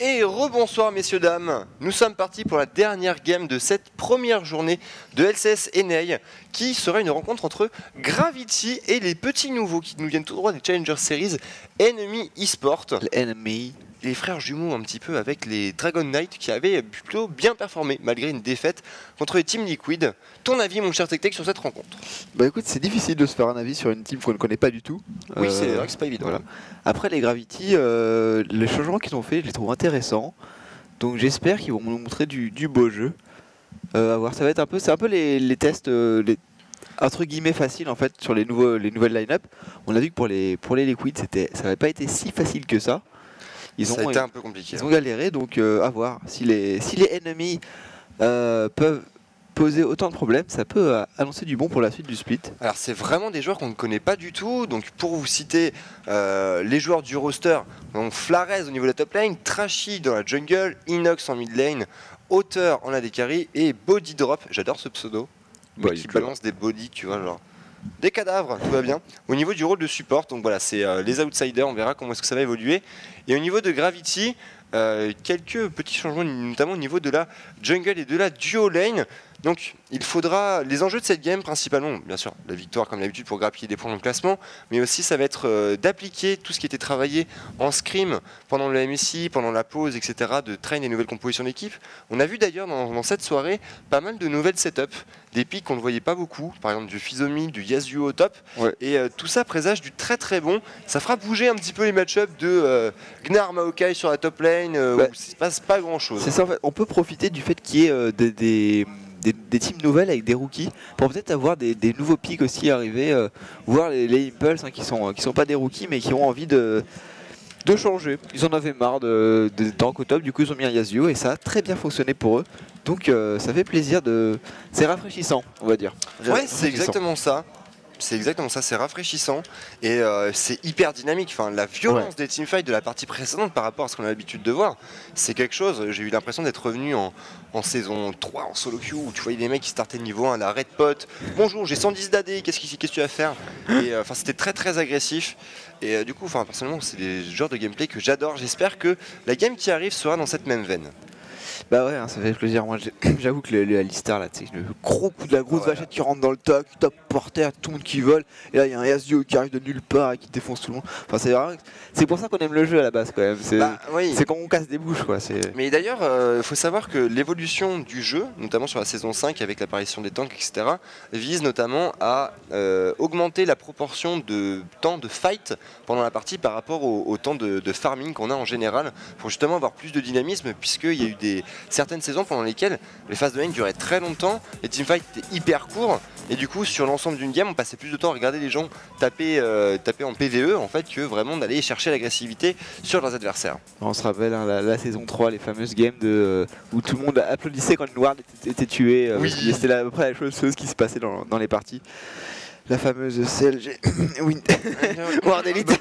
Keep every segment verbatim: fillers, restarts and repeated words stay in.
Et rebonsoir messieurs dames, nous sommes partis pour la dernière game de cette première journée de L C S N A qui sera une rencontre entre Gravity et les petits nouveaux qui nous viennent tout droit des Challenger Series Enemy eSport. Enemy. Les frères jumeaux un petit peu avec les Dragon Knight qui avaient plutôt bien performé malgré une défaite contre les Team Liquid. Ton avis mon cher TechTech sur cette rencontre? Bah écoute, c'est difficile de se faire un avis sur une team qu'on ne connaît pas du tout. Oui, euh, c'est vrai que c'est pas évident. Voilà. Après les Gravity, euh, les changements qu'ils ont fait, je les trouve intéressants. Donc j'espère qu'ils vont nous montrer du, du beau jeu. Euh, à voir, ça va être un peu, c'est un peu les, les tests, euh, les, entre guillemets faciles en fait sur les nouveaux, les nouvelles line-up. On a vu que pour les pour les Liquid, c'était, ça n'avait pas été si facile que ça. Ils ça ont, a été un peu compliqué. Ils ont galéré, donc euh, à voir. Si les, si les ennemis euh, peuvent poser autant de problèmes, ça peut euh, annoncer du bon pour la suite du split. Alors c'est vraiment des joueurs qu'on ne connaît pas du tout. Donc pour vous citer euh, les joueurs du roster, donc Flarez au niveau de la top lane, Trashy dans la jungle, Inox en mid lane, Auteur en A D carry et Body Drop. J'adore ce pseudo. Le mec qui balance des bodies, tu vois, genre des cadavres, tout va bien. Au niveau du rôle de support, donc voilà, c'est euh, les outsiders, on verra comment est-ce que ça va évoluer. Et au niveau de Gravity, euh, quelques petits changements, notamment au niveau de la jungle et de la duo lane. Donc il faudra, les enjeux de cette game principalement, bien sûr la victoire comme d'habitude pour grappiller des points dans le classement, mais aussi ça va être euh, d'appliquer tout ce qui était travaillé en scrim pendant le M S I, pendant la pause, et cetera, de train des nouvelles compositions d'équipe. On a vu d'ailleurs dans, dans cette soirée pas mal de nouvelles setups, des pics qu'on ne voyait pas beaucoup, par exemple du Fizomi, du Yasuo au top, ouais. Et euh, tout ça présage du très très bon. Ça fera bouger un petit peu les match-ups de euh, Gnar Maokai sur la top lane, euh, bah, où il ne se passe pas grand chose. C'est ça en fait, on peut profiter du fait qu'il y ait euh, des... des... Des, des teams nouvelles avec des rookies pour peut-être avoir des, des nouveaux pics aussi arriver, euh, voir les, les Impulse hein, qui sont euh, qui sont pas des rookies mais qui ont envie de de changer. Ils en avaient marre de, de tank au top, du coup ils ont mis un Yasuo et ça a très bien fonctionné pour eux. Donc euh, ça fait plaisir de, c'est rafraîchissant on va dire. Ouais, c'est exactement ça. C'est exactement ça, c'est rafraîchissant et euh, c'est hyper dynamique. Enfin, la violence ouais. des teamfights de la partie précédente par rapport à ce qu'on a l'habitude de voir, c'est quelque chose. J'ai eu l'impression d'être revenu en, en saison trois en solo queue où tu voyais des mecs qui startaient niveau un, la red pot. Bonjour, j'ai cent dix d'A D, qu'est-ce que tu vas faire? Et enfin, euh, c'était très très agressif. Et euh, du coup, enfin, personnellement, c'est des genres de gameplay que j'adore. J'espère que la game qui arrive sera dans cette même veine. Bah ouais, hein, ça fait plaisir. Moi, j'avoue que le, le Alistar là, tu sais, le gros coup de la grosse ah ouais, vachette qui rentre dans le top, top par terre, tout le monde qui vole, et là il y a un Yasuo qui arrive de nulle part et qui défonce tout le monde. Enfin, c'est vraiment, c'est pour ça qu'on aime le jeu à la base quand même. C'est bah, oui. quand on casse des bouches quoi. Mais d'ailleurs, il euh, faut savoir que l'évolution du jeu, notamment sur la saison cinq avec l'apparition des tanks, et cetera, vise notamment à euh, augmenter la proportion de temps de fight pendant la partie par rapport au, au temps de, de farming qu'on a en général, pour justement avoir plus de dynamisme, puisqu'il y a eu des certaines saisons pendant lesquelles les phases de lane duraient très longtemps, les teamfights étaient hyper courts et du coup sur l'ensemble d'une game on passait plus de temps à regarder les gens taper, euh, taper en P V E en fait que vraiment d'aller chercher l'agressivité sur leurs adversaires. On se rappelle hein, la, la saison trois, les fameuses games de, euh, où tout le monde applaudissait quand le noir était, était tué, euh, oui. C'était à peu près la chose qui se passait dans, dans les parties. La fameuse C L G Win World Elite.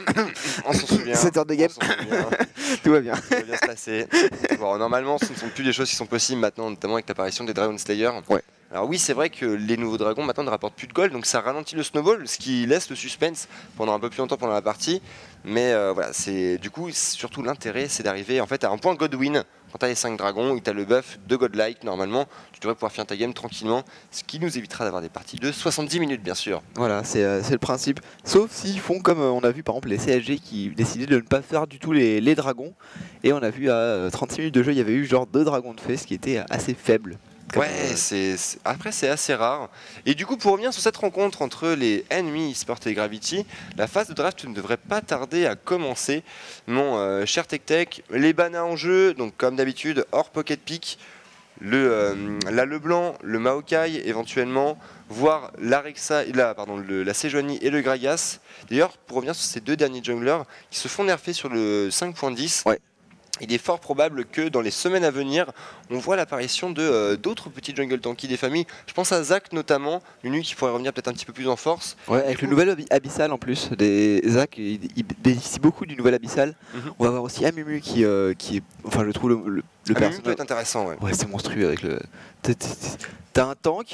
On s'en souvient. sept heures de game. Tout va bien. Tout va bien se passer. Bon, normalement, ce ne sont plus des choses qui sont possibles maintenant, notamment avec l'apparition des Dragon Slayer. Ouais. Alors oui, c'est vrai que les nouveaux dragons maintenant ne rapportent plus de gold, donc ça ralentit le snowball, ce qui laisse le suspense pendant un peu plus longtemps pendant la partie. Mais euh, voilà, c'est du coup surtout l'intérêt, c'est d'arriver en fait à un point Godwin. Quand tu as les cinq dragons et tu as le buff de Godlike, normalement, tu devrais pouvoir finir ta game tranquillement, ce qui nous évitera d'avoir des parties de soixante-dix minutes, bien sûr. Voilà, c'est euh, le principe. Sauf s'ils font comme euh, on a vu par exemple les C S G qui décidaient de ne pas faire du tout les, les dragons. Et on a vu à euh, trente-six minutes de jeu, il y avait eu genre deux dragons de fée, ce qui était assez faible. Ouais, c'est après c'est assez rare. Et du coup, pour revenir sur cette rencontre entre les Enemy eSport et Gravity, la phase de draft ne devrait pas tarder à commencer. Mon euh, cher TechTech, les bananes en jeu, donc comme d'habitude, hors pocket pick, le, euh, la Leblanc, le Maokai éventuellement, voire l'Arexa, la, pardon, le, la Sejuani et le Gragas. D'ailleurs, pour revenir sur ces deux derniers junglers qui se font nerfer sur le cinq point dix. Ouais. Il est fort probable que dans les semaines à venir, on voit l'apparition de euh, d'autres petits jungle tanky des familles. Je pense à Zach notamment, une qui pourrait revenir peut-être un petit peu plus en force. Ouais, avec le nouvel Abyssal en plus. Des... Zach, il, il bénéficie beaucoup du nouvel Abyssal. Mm-hmm. On va avoir aussi Amumu qui, euh, qui est, enfin, je trouve le, le, le personnage peut être intéressant. Ouais, ouais c'est monstrueux avec le. T'as un tank.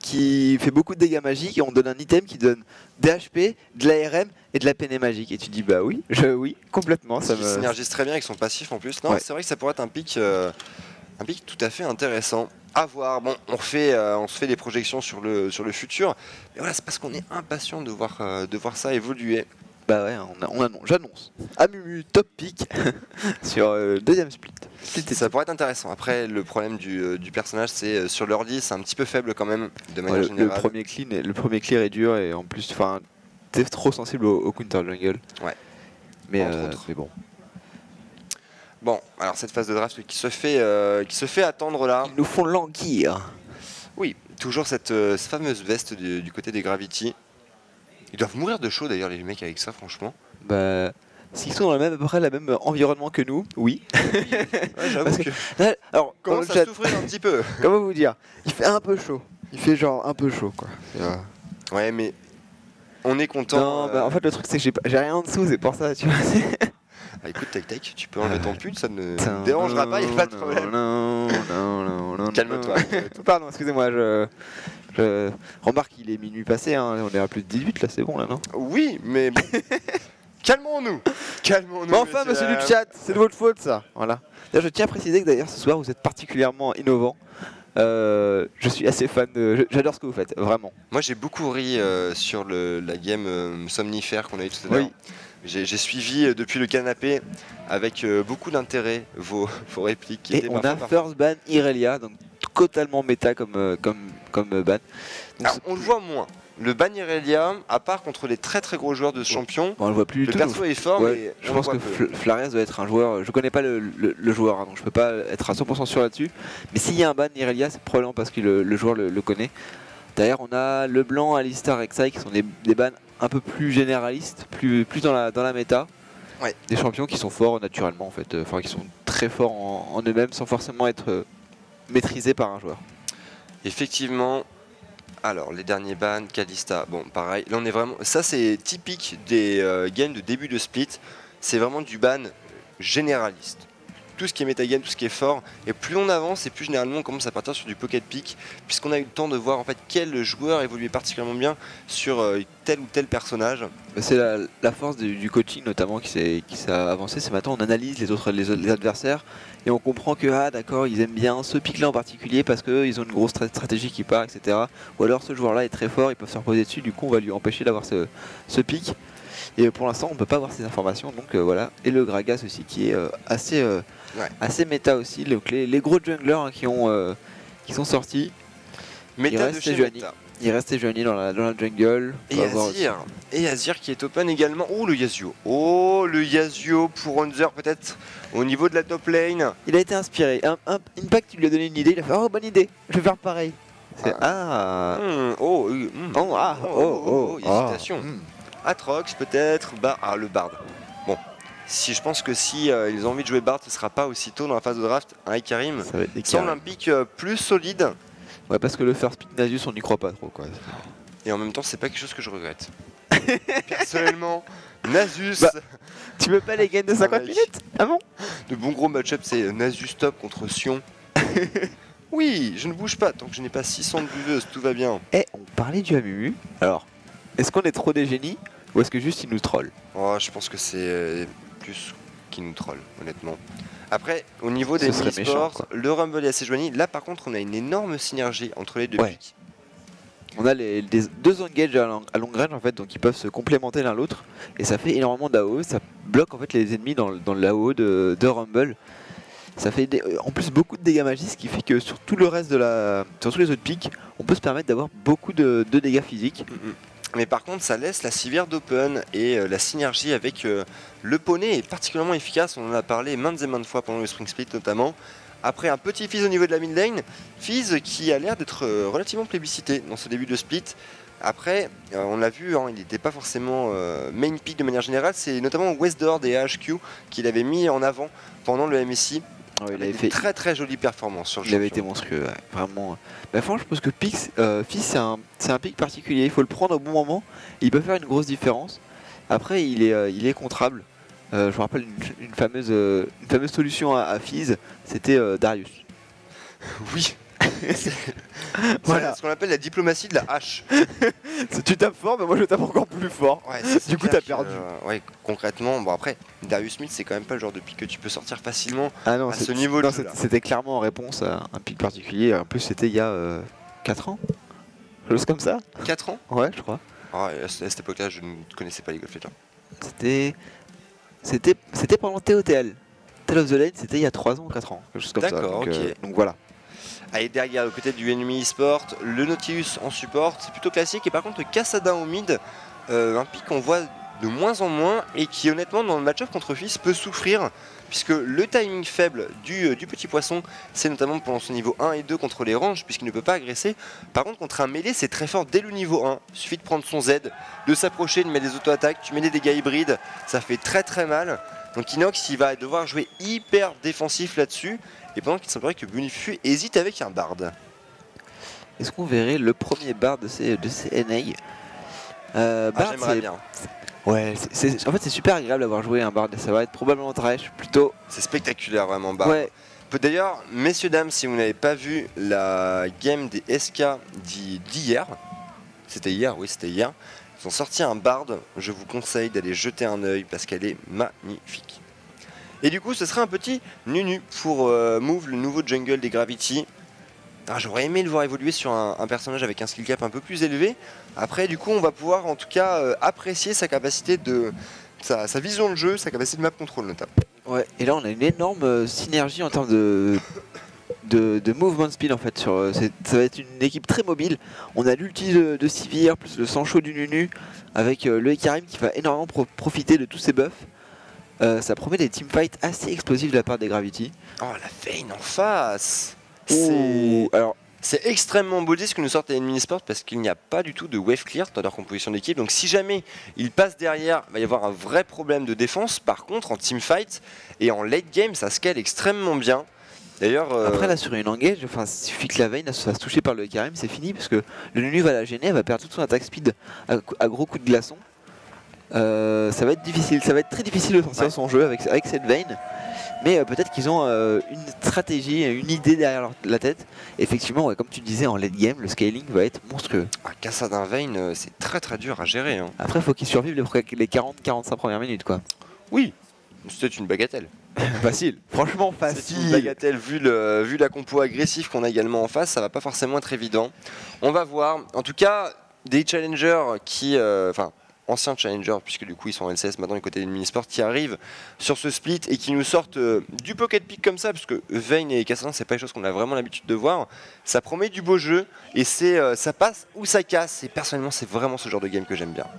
qui fait beaucoup de dégâts magiques et on donne un item qui donne des H P, de l'A R M et de la P N magique. Et tu dis bah oui, je, oui, complètement. Ça Qui me... synergise très bien avec son passif en plus. Non, Ouais. c'est vrai que ça pourrait être un pic, euh, un pic tout à fait intéressant. À voir. Bon, on refait, euh, on se fait des projections sur le, sur le futur. Mais voilà, c'est parce qu'on est impatient de voir, euh, de voir ça évoluer. Bah ouais, on, a- on annonce, j'annonce. Amumu top pick sur euh, le deuxième split. Split Ça pourrait être intéressant. Après, le problème du, euh, du personnage, c'est euh, sur l'early, c'est un petit peu faible quand même, de manière Ouais, le, le générale. premier clean, est- le premier clear est dur et en plus, enfin, t'es trop sensible au, au counter jungle. Ouais. Mais, Entre euh, autres. mais bon. Bon, alors cette phase de draft qui se fait, euh, qui se fait attendre là. Ils nous font languir. Oui, toujours cette, euh, cette fameuse veste du, du côté des Gravity. Ils doivent mourir de chaud d'ailleurs les mecs avec ça, franchement. Bah, s'ils sont dans le même, à peu près le même environnement que nous, oui. Ouais, j'avoue Parce que que- Là, alors, dans commence le à chat, souffrir un petit peu. comment vous dire, il fait un peu chaud. Il fait genre un peu chaud quoi. C'est, euh, Ouais, mais on est content. Non, euh, bah, en fait le truc c'est que j'ai pas- j'ai rien en dessous, c'est pour ça, tu vois. ah, écoute, Tac Tac, tu peux enlever ton pull, ça ne Putain, me dérangera pas, il n'y a pas de non, problème. non, non, non, non, Calme-toi. non. Pardon, excusez-moi, je, je remarque qu'il est minuit passé, hein, on est à plus de dix-huit là, c'est bon là, non? Oui, mais bon. Calmons-nous. Calmons-nous. Bon, enfin, monsieur du dames. chat, c'est de votre faute ça. Voilà. D'ailleurs, je tiens à préciser que d'ailleurs ce soir vous êtes particulièrement innovant. Euh, je suis assez fan de. je- J'adore ce que vous faites, vraiment. Moi j'ai beaucoup ri euh, sur le, la game euh, somnifère qu'on a eu tout à l'heure. Oui. J'ai j'ai suivi euh, depuis le canapé avec euh, beaucoup d'intérêt vos, vos répliques qui Et étaient on parfois a par- first ban Irelia, donc totalement méta comme, euh, comme, comme euh, ban. Donc, Alors, c'est- on le voit moins. Le ban Irelia, à part contre les très très gros joueurs de ce champion, bon, on le voit plus du le tout. perso donc est fort, ouais, mais je on pense le que voit peu. Fl- Flarias doit être un joueur. Je connais pas le, le- le joueur, hein, donc je peux pas être à cent pour cent sûr là-dessus. Mais s'il y a un ban Irelia, c'est probablement parce que le, le joueur le, le connaît. D'ailleurs, on a Leblanc, Alistar, Rek'Sai qui sont des, des bans un peu plus généralistes, plus, plus dans, la, dans la méta. Ouais. Des champions qui sont forts naturellement en fait, euh, enfin qui sont très forts en, en eux-mêmes sans forcément être euh, maîtrisés par un joueur. Effectivement. Alors, les derniers bans, Kalista, bon, pareil. Là, on est vraiment. Ça, c'est typique des euh, games de début de split. C'est vraiment du ban généraliste. Tout ce qui est metagame, tout ce qui est fort. Et plus on avance, et plus généralement on commence à partir sur du pocket pick, puisqu'on a eu le temps de voir en fait quel joueur évoluait particulièrement bien sur euh, tel ou tel personnage. C'est la, la force du, du coaching notamment qui s'est qui s'est avancé. C'est maintenant on analyse les autres les, les adversaires et on comprend que ah d'accord ils aiment bien ce pick là en particulier parce qu'ils ont une grosse stra- stratégie qui part, et cetera. Ou alors ce joueur là est très fort, ils peuvent se reposer dessus, du coup on va lui empêcher d'avoir ce, ce pick. Et pour l'instant on peut pas avoir ces informations, donc euh, voilà. Et le Gragas aussi qui est euh, assez, euh, Ouais. assez méta aussi. Donc les, les gros junglers hein, qui, ont, euh, qui sont sortis, Méta reste de chez Giovanni. méta. il reste Johnny dans la, dans la jungle. On Et va voir Azir. Et Azir qui est open également. Oh le Yasuo. Oh le Yasuo pour Hunter peut-être au niveau de la top lane. Il a été inspiré. Un, un- Impact, il lui a donné une idée. Il a fait oh bonne idée, je vais faire pareil. C'est ah. Hmm, oh, euh, hmm. Oh, ah, Oh, oh, oh, oh, oh, hésitation. ah, hmm. Atrox peut-être. Bah, ah le Bard. Bon. Si je pense que si euh, ils ont envie de jouer Bard, ce sera pas aussitôt dans la phase de draft. Un Ikarim Ça va être des semble carrés. un pick euh, plus solide. Ouais, parce que le first pick Nasus, on n'y croit pas trop quoi. Et en même temps, c'est pas quelque chose que je regrette. Personnellement, Nasus, Bah, Tu veux pas les gains de cinquante mec. minutes? Ah bon? le bon gros match-up, c'est euh, Nasus top contre Sion. Oui, je ne bouge pas tant que je n'ai pas six cents de buveuses, tout va bien. Eh, on parlait du Amumu. Alors, est-ce qu'on est trop des génies ou est-ce que juste il nous troll? Oh, je pense que c'est euh, plus qui nous troll, honnêtement. Après, au niveau Ce des serait méchant, e-sports, quoi. le Rumble est assez joigné. Là, par contre, on a une énorme synergie entre les deux Ouais. pics. On a les, les deux engages à, long- à long range en fait, donc ils peuvent se complémenter l'un l'autre et ça fait énormément d'A O E, ça bloque en fait les ennemis dans, le- dans l'A O E de, de Rumble. Ça fait des- en plus beaucoup de dégâts magiques, ce qui fait que sur tout le reste de la, sur tous les autres pics, on peut se permettre d'avoir beaucoup de, de dégâts physiques. Mais par contre, ça laisse la civière d'open et euh, la synergie avec euh, le poney est particulièrement efficace. On en a parlé maintes et maintes fois pendant le Spring Split notamment. Après un petit Fizz au niveau de la mid lane, Fizz qui a l'air d'être euh, relativement plébiscité dans ce début de split. Après, euh, on l'a vu, hein, il n'était pas forcément euh, main pick de manière générale. C'est notamment Westdord et A H Q qu'il avait mis en avant pendant le M S I. Ah ouais, il Avec avait des fait, très très jolies performances sur le il avait champion. été monstrueux, ouais, vraiment. Bah, franchement, je pense que Pix, euh, Fizz c'est un, c'est un pic particulier, il faut le prendre au bon moment. Et il peut faire une grosse différence. Après, il est, euh, il est contrable. Euh, je me rappelle une, une fameuse, euh, une fameuse solution à, à Fizz, c'était euh, Darius. Oui, Voilà. C'est ce qu'on appelle la diplomatie de la hache. Tu tapes fort, mais moi je tape encore plus fort. Ouais, ça, Du coup, clair t'as perdu. Que, euh, ouais, concrètement, bon après, Darius Smith, c'est quand même pas le genre de pick que tu peux sortir facilement Ah non, à c'est- ce niveau non, de jeu. c'est- c'était clairement en réponse à un pic particulier. En plus, c'était il y a euh, quatre ans. Quelque chose comme ça. quatre ans. Ouais, je crois. Ah, à cette époque-là, je ne connaissais pas League of Legends. C'était. C'était c'était pendant T O T L. Tale of the Lane, c'était il y a trois ans ou quatre ans. Quelque chose comme ça. D'accord, Donc, ok. euh, donc voilà. Allez, derrière, le côté du ennemi e-sport, le Nautilus en support, c'est plutôt classique. Et par contre, le Kassadin au mid, euh, un pick qu'on voit de moins en moins et qui, honnêtement, dans le match-up contre Fizz, peut souffrir. Puisque le timing faible du, euh, du petit poisson, c'est notamment pendant son niveau un et deux contre les ranges, puisqu'il ne peut pas agresser. Par contre, contre un mêlé, c'est très fort dès le niveau un. Il suffit de prendre son Z, de s'approcher, de mettre des auto-attaques, tu mets des dégâts hybrides, ça fait très très mal. Donc Inox, il va devoir jouer hyper défensif là-dessus. Et pendant qu'il semblerait que Bonifu hésite avec un Bard. Est-ce qu'on verrait le premier bar de ces, de ces N A euh, Ah, Bard, j'aimerais c'est- bien. Ouais, c'est- c'est- en fait c'est super agréable d'avoir joué un Bard. Ça va être probablement trash, plutôt. C'est spectaculaire vraiment Bard. Ouais, Peut- D'ailleurs, messieurs, dames, si vous n'avez pas vu la game des S K d'hi- d'hier, c'était hier, oui c'était hier, ils ont sorti un Bard, je vous conseille d'aller jeter un œil parce qu'elle est magnifique. Et du coup, ce serait un petit Nunu pour euh, Move, le nouveau jungle des Gravity. Ah, j'aurais aimé le voir évoluer sur un, un personnage avec un skill cap un peu plus élevé. Après, du coup, on va pouvoir en tout cas euh, apprécier sa capacité de... Sa, sa vision de jeu, sa capacité de map control notamment. ouais. Et là on a une énorme euh, synergie en termes de, de, de movement speed en fait. Sur, euh, c'est- ça va être une équipe très mobile. On a l'ulti de, de Sivir plus le sang chaud du Nunu avec euh, le Ekarim qui va énormément pro- profiter de tous ces buffs. Euh, ça promet des teamfights assez explosifs de la part des Gravity. Oh, la Vayne en face. C'est... Ouh, alors C'est extrêmement body ce que nous sortent les ennemis sport parce qu'il n'y a pas du tout de wave clear dans leur composition d'équipe. Donc si jamais ils passent derrière, il va y avoir un vrai problème de défense. Par contre, en teamfight et en late game, ça scale extrêmement bien. D'ailleurs, euh, après là sur une engage, enfin, il suffit que la Vayne se fasse toucher par le Ekarim, c'est fini parce que le Nunu va la gêner, elle va perdre toute son attaque speed à, à gros coups de glaçon. Euh, ça va être difficile, ça va être très difficile de sortir Ouais. son jeu avec, avec cette Vayne. Mais euh, peut-être qu'ils ont euh, une stratégie, une idée derrière leur- la tête. Effectivement, ouais, comme tu disais, en late game, le scaling va être monstrueux. un Kassadin Vayne, euh, c'est très très dur à gérer. Hein. Après, il faut qu'ils survivent les, les quarante à quarante-cinq premières minutes, quoi. Oui, c'est une bagatelle. Facile, franchement C'est une facile. bagatelle vu, le, vu la compo agressive qu'on a également en face, ça va pas forcément être évident. On va voir. En tout cas, des challengers qui, euh, enfin, anciens challengers, puisque du coup ils sont en L C S maintenant du côté des mini-sports, qui arrivent sur ce split et qui nous sortent euh, du pocket pick comme ça, parce que Vayne et Kassadin, c'est pas des choses qu'on a vraiment l'habitude de voir. Ça promet du beau jeu et c'est, euh, ça passe ou ça casse. Et personnellement, c'est vraiment ce genre de game que j'aime bien.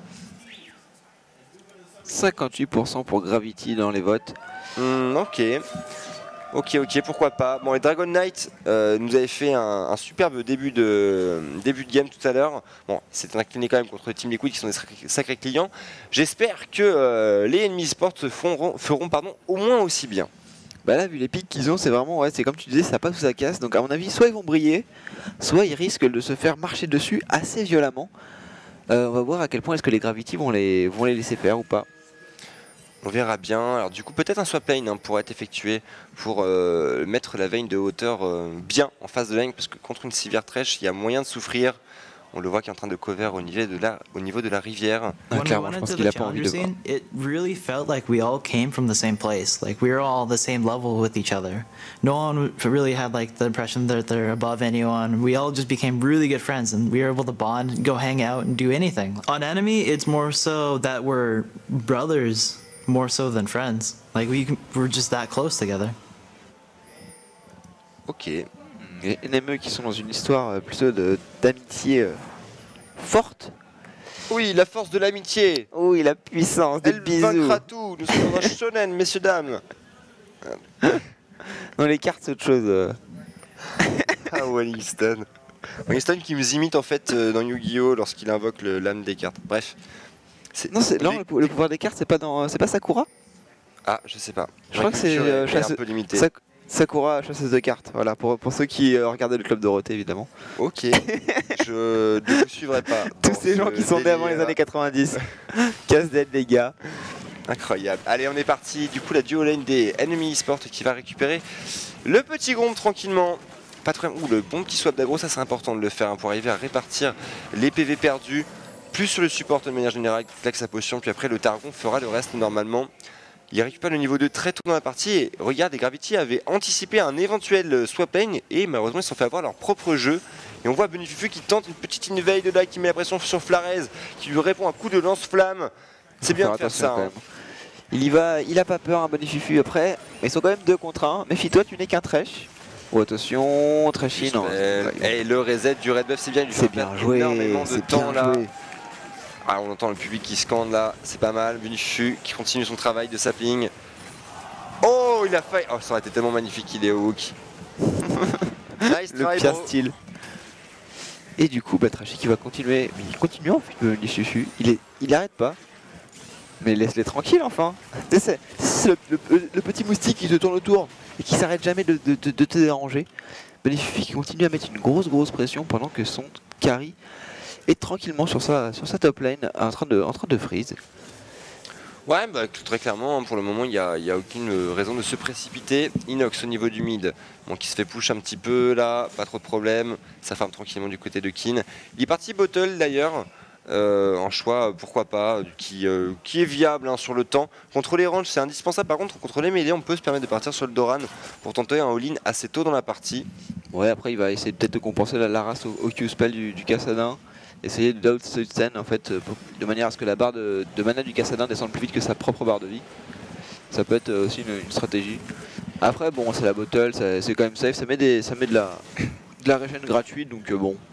cinquante-huit pour cent pour Gravity dans les votes. Hmm, ok. Ok, ok, pourquoi pas. Bon, les Dragon Knight euh, nous avaient fait un, un superbe début de, début de game tout à l'heure. Bon, c'est incliné quand même contre Team Liquid qui sont des sacrés, sacrés clients. J'espère que euh, les ennemis sports se feront, feront pardon, au moins aussi bien. Bah là, vu les pics qu'ils ont, c'est vraiment, ouais, c'est comme tu disais, ça passe ou ça casse. Donc à mon avis, soit ils vont briller, soit ils risquent de se faire marcher dessus assez violemment. Euh, on va voir à quel point est-ce que les Gravity vont les, vont les laisser faire ou pas. On verra bien. Alors du coup, peut-être un swap lane hein, pourrait être effectué pour euh, mettre la Vayne de hauteur euh, bien en face de lane, parce que contre une Sivir Thresh, il y a moyen de souffrir. On le voit qui est en train de cover au niveau de la, au niveau de la rivière. Ah, When we clairement, went je pense into qu'il a the pas envie de challenger voir. scene, it really felt like we all came from the same place. Like we were all the same level with each other. No one really had like the impression that they're above anyone. We all just became really good friends, and we were able to bond, go hang out, and do anything. On enemy, it's more so that we're brothers, more so than friends. Like we we're just that close together. Ok. Les N M E qui sont dans une histoire euh, plutôt de- d'amitié euh, forte. Oui, la force de l'amitié. Oui, la puissance des Elle bisous. vaincra tout. Nous sommes dans un shonen, messieurs, dames. Dans les cartes, c'est autre chose. euh. Ah, Winston. Winston qui nous imite en fait euh, dans Yu-Gi-Oh! Lorsqu'il invoque le- l'âme des cartes. Bref. C'est- Non, c'est, non les- le, pou- le pouvoir des cartes, c'est pas dans, c'est pas Sakura. Ah, je sais pas. Je crois que c'est, culture euh, est- est chasse- un peu limitée. Sak- Sakura, chasseuse de cartes. Voilà, pour, pour ceux qui euh, regardaient le club Dorothée, évidemment. Ok. Je ne vous suivrai pas. Tous dans ces gens ce qui sont nés avant les délire. années quatre-vingt-dix. Casse-tête, les gars. Incroyable. Allez, on est parti. Du coup, la duo lane des Enemy Esports qui va récupérer le petit Grom tranquillement. pas très... Ouh, le bon petit swap d'aggro, ça c'est important de le faire hein, pour arriver à répartir les P V perdus, plus sur le support de manière générale, claque sa potion, puis après le Targon fera le reste normalement. Il récupère le niveau deux très tôt dans la partie et regarde, les Gravity avaient anticipé un éventuel swap lane et malheureusement ils se sont fait avoir leur propre jeu. Et on voit Bonifufu qui tente une petite invade là, qui met la pression sur Flarez, qui lui répond un coup de lance-flamme. C'est bien de faire ça. Hein. Il y va, il a pas peur, un Bonifufu après, mais ils sont quand même deux contre un. Méfie-toi, tu n'es qu'un Thresh. Oh attention, Thrashy, non. Et le reset du red buff, c'est bien, il lui fait bien perdre joué, énormément de temps là. Joué. Ah, on entend le public qui scande là, c'est pas mal. Bonifufu qui continue son travail de sapling. Oh, il a failli. Oh, ça aurait été tellement magnifique, il est au hook. Nice le try, pire bro. style. Et du coup, bah, Thrashy qui va continuer. Mais il continue en fait, Bonifufu. Il, est... il arrête pas. Mais laisse-les tranquilles enfin. C'est le, le, le petit moustique qui te tourne autour et qui s'arrête jamais de, de, de, de te déranger. Bonifufu qui continue à mettre une grosse grosse pression pendant que son carry est tranquillement sur sa, sur sa top lane en train de, en train de freeze. Ouais, bah, très clairement, pour le moment, il n'y a, y a aucune raison de se précipiter. Inox au niveau du mid, bon, qui se fait push un petit peu là, pas trop de problème. Ça farm tranquillement du côté de Kin. Il est parti bottle d'ailleurs. Euh, un choix, pourquoi pas, qui, euh, qui est viable hein, sur le temps. Contre les ranges, c'est indispensable. Par contre, contre les mêlées, on peut se permettre de partir sur le Doran pour tenter un all-in assez tôt dans la partie. Ouais, après, il va essayer peut-être de compenser la, la race au, au Q-spell du, du Kassadin. Essayer de out-stun en fait, pour, de manière à ce que la barre de, de mana du Kassadin descende plus vite que sa propre barre de vie. Ça peut être aussi une, une stratégie. Après, bon, c'est la bottle, c'est quand même safe. Ça met, des, ça met de la, de la régène gratuite, donc euh, bon.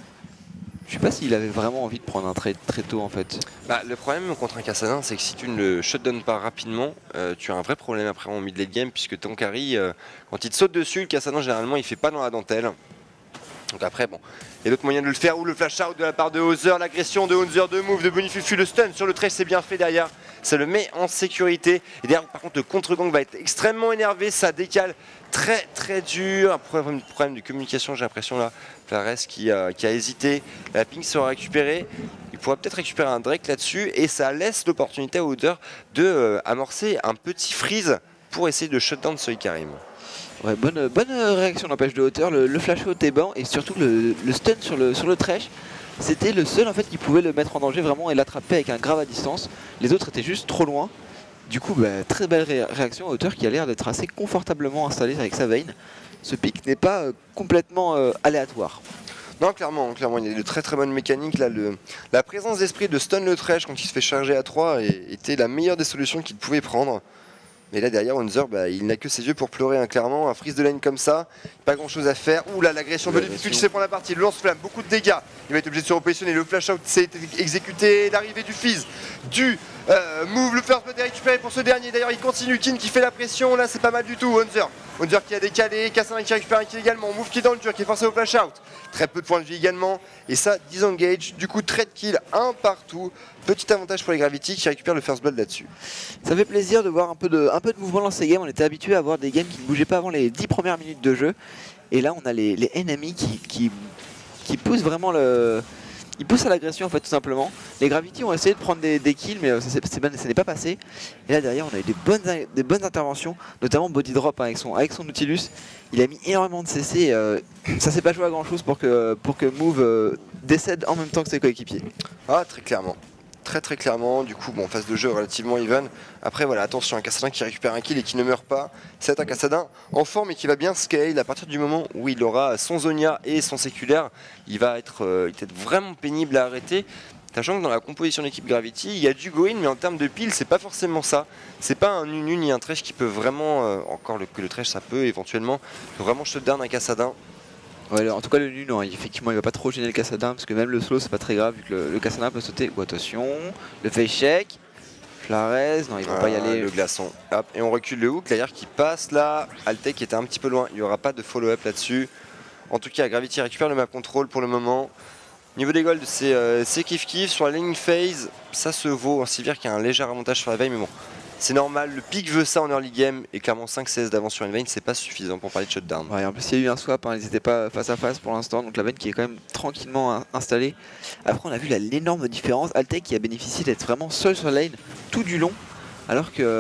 Je sais pas s'il avait vraiment envie de prendre un trade très tôt en fait. Bah, le problème contre un Kassadin, c'est que si tu ne le shutdown pas rapidement, euh, tu as un vrai problème après en mid late game, puisque ton carry, euh, quand il te saute dessus, le Kassadin généralement il fait pas dans la dentelle. Donc après, bon, il y a d'autres moyens de le faire, ou le flash out de la part de Hauser, l'agression de Hauser de move, de Bonifufu, le stun sur le Thresh, c'est bien fait derrière, ça le met en sécurité. Et derrière, par contre, le contre-gang va être extrêmement énervé, ça décale très très dur. Un problème, problème de communication, j'ai l'impression là, Flarez qui, euh, qui a hésité, la ping sera récupérée. Il pourra peut-être récupérer un Drake là-dessus, et ça laisse l'opportunité à Hauser de euh, amorcer un petit freeze pour essayer de shutdown ce Ikarim. Ouais, bonne, bonne réaction n'empêche de hauteur, le, le flash out est bon et surtout le, le stun sur le, sur le Thresh, c'était le seul en fait qui pouvait le mettre en danger vraiment et l'attraper avec un grave à distance. Les autres étaient juste trop loin. Du coup, bah, très belle ré réaction à hauteur qui a l'air d'être assez confortablement installé avec sa Vayne. Ce pic n'est pas euh, complètement euh, aléatoire. Non, clairement, clairement, il y a de très très bonnes mécaniques. Là, le, la présence d'esprit de stun le Thresh quand il se fait charger à trois était la meilleure des solutions qu'il pouvait prendre. Mais là derrière, Hauser, bah, il n'a que ses yeux pour pleurer, hein, clairement. Un freeze de lane comme ça, pas grand chose à faire. Ouh là, l'agression de Bonifufu qui se prend la partie, le lance-flamme, beaucoup de dégâts. Il va être obligé de se repositionner. Le flash out s'est exécuté, l'arrivée du Fizz, du euh, move, le first blood est récupéré pour ce dernier. D'ailleurs, il continue, Kin qui fait la pression. Là, c'est pas mal du tout. Hauser, Hauser qui a décalé, Kassadin qui récupère un kill également. Move qui est dans le dur, qui est forcé au flash out. Très peu de points de vie également. Et ça, disengage. Du coup, trade kill, un partout. Petit avantage pour les Gravity qui récupèrent le first blood là-dessus. Ça fait plaisir de voir un peu de, un peu de mouvement dans ces games. On était habitué à avoir des games qui ne bougeaient pas avant les dix premières minutes de jeu. Et là, on a les, les ennemis qui, qui, qui poussent vraiment le... Ils poussent à l'agression en fait tout simplement. Les Gravity ont essayé de prendre des, des kills mais ça, ça n'est pas passé. Et là derrière on a eu des bonnes, des bonnes interventions, notamment Body Drop hein, avec, son, avec son Nautilus. Il a mis énormément de C C, euh, ça s'est pas joué à grand chose pour que, pour que Move euh, décède en même temps que ses coéquipiers. Ah très clairement. Très très clairement, du coup bon, phase de jeu relativement even. Après voilà, attention, un Kassadin qui récupère un kill et qui ne meurt pas. C'est un Kassadin en forme et qui va bien scale. À partir du moment où il aura son Zonia et son séculaire, il va être, euh, il va être vraiment pénible à arrêter. Sachant que dans la composition d'équipe Gravity, il y a du go-in, mais en termes de pile, c'est pas forcément ça. C'est pas un Nunu ni un Thresh qui peut vraiment, euh, encore le, que le Thresh ça peut éventuellement, vraiment shutdown un Kassadin. Ouais, en tout cas le nu non, effectivement il va pas trop gêner le Kassadin parce que même le slow c'est pas très grave vu que le, le Kassadin peut sauter. Oh, attention, le face check, Flarez, non il va ah, pas y aller. Le glaçon, hop, et on recule le hook, d'ailleurs qui passe là, Altec qui était un petit peu loin, il n'y aura pas de follow-up là-dessus. En tout cas Gravity récupère le map control pour le moment. Niveau des golds c'est euh, kiff kiff, sur la laning phase ça se vaut, un Sivir qui a un léger avantage sur la veille mais bon. C'est normal, le pick veut ça en early game et clairement cinq C S d'avance sur une Vayne c'est pas suffisant pour parler de shutdown. Ouais, en plus il y a eu un swap, hein, ils n'étaient pas face à face pour l'instant, donc la Vayne qui est quand même tranquillement installée. Après on a vu l'énorme différence, Altec qui a bénéficié d'être vraiment seul sur la lane tout du long, alors que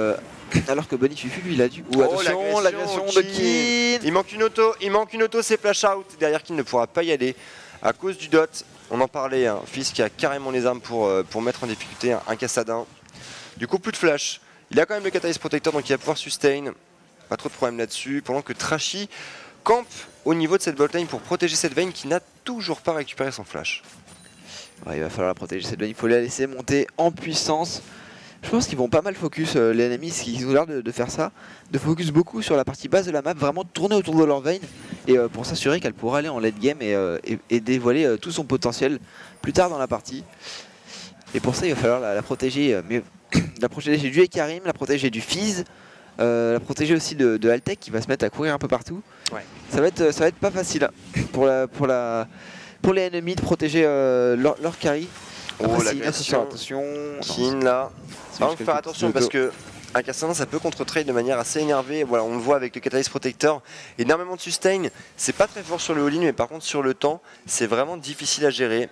Alors que Bonifufu, lui, il a dû. Ou attention, Oh, l'agression de Kin. Kin. Il manque une auto, il manque une auto, c'est flash out. Derrière Kin ne pourra pas y aller à cause du dot. On en parlait, hein. Fizz qui a carrément les armes pour, euh, pour mettre en difficulté un, un Cassadin. Du coup, plus de flash. Il a quand même le Catalyst Protector, donc il va pouvoir sustain. Pas trop de problème là-dessus. Pendant que Trashy campe au niveau de cette botlane pour protéger cette Vayne qui n'a toujours pas récupéré son flash. Ouais, il va falloir la protéger cette Vayne. Il faut la laisser monter en puissance. Je pense qu'ils vont pas mal focus euh, les ennemis, ils ont l'air de, de faire ça, de focus beaucoup sur la partie basse de la map, vraiment tourner autour de leur Vayne et euh, pour s'assurer qu'elle pourra aller en late game et, euh, et, et dévoiler euh, tout son potentiel plus tard dans la partie. Et pour ça il va falloir la, la protéger, euh, mais la protéger du Ekarim, la protéger du Fizz, euh, la protéger aussi de, de Altec qui va se mettre à courir un peu partout. Ouais. Ça va être, ça va être pas facile hein, pour, la, pour, la, pour les ennemis de protéger euh, leur, leur carry. Oh, Après, l'agression. attention, Kin là. Non, Faut faire attention parce que un Cassadin ça peut contre-trade de manière assez énervée. Voilà, on le voit avec le Catalyst Protector. Énormément de sustain. C'est pas très fort sur le all-in, mais par contre sur le temps, c'est vraiment difficile à gérer.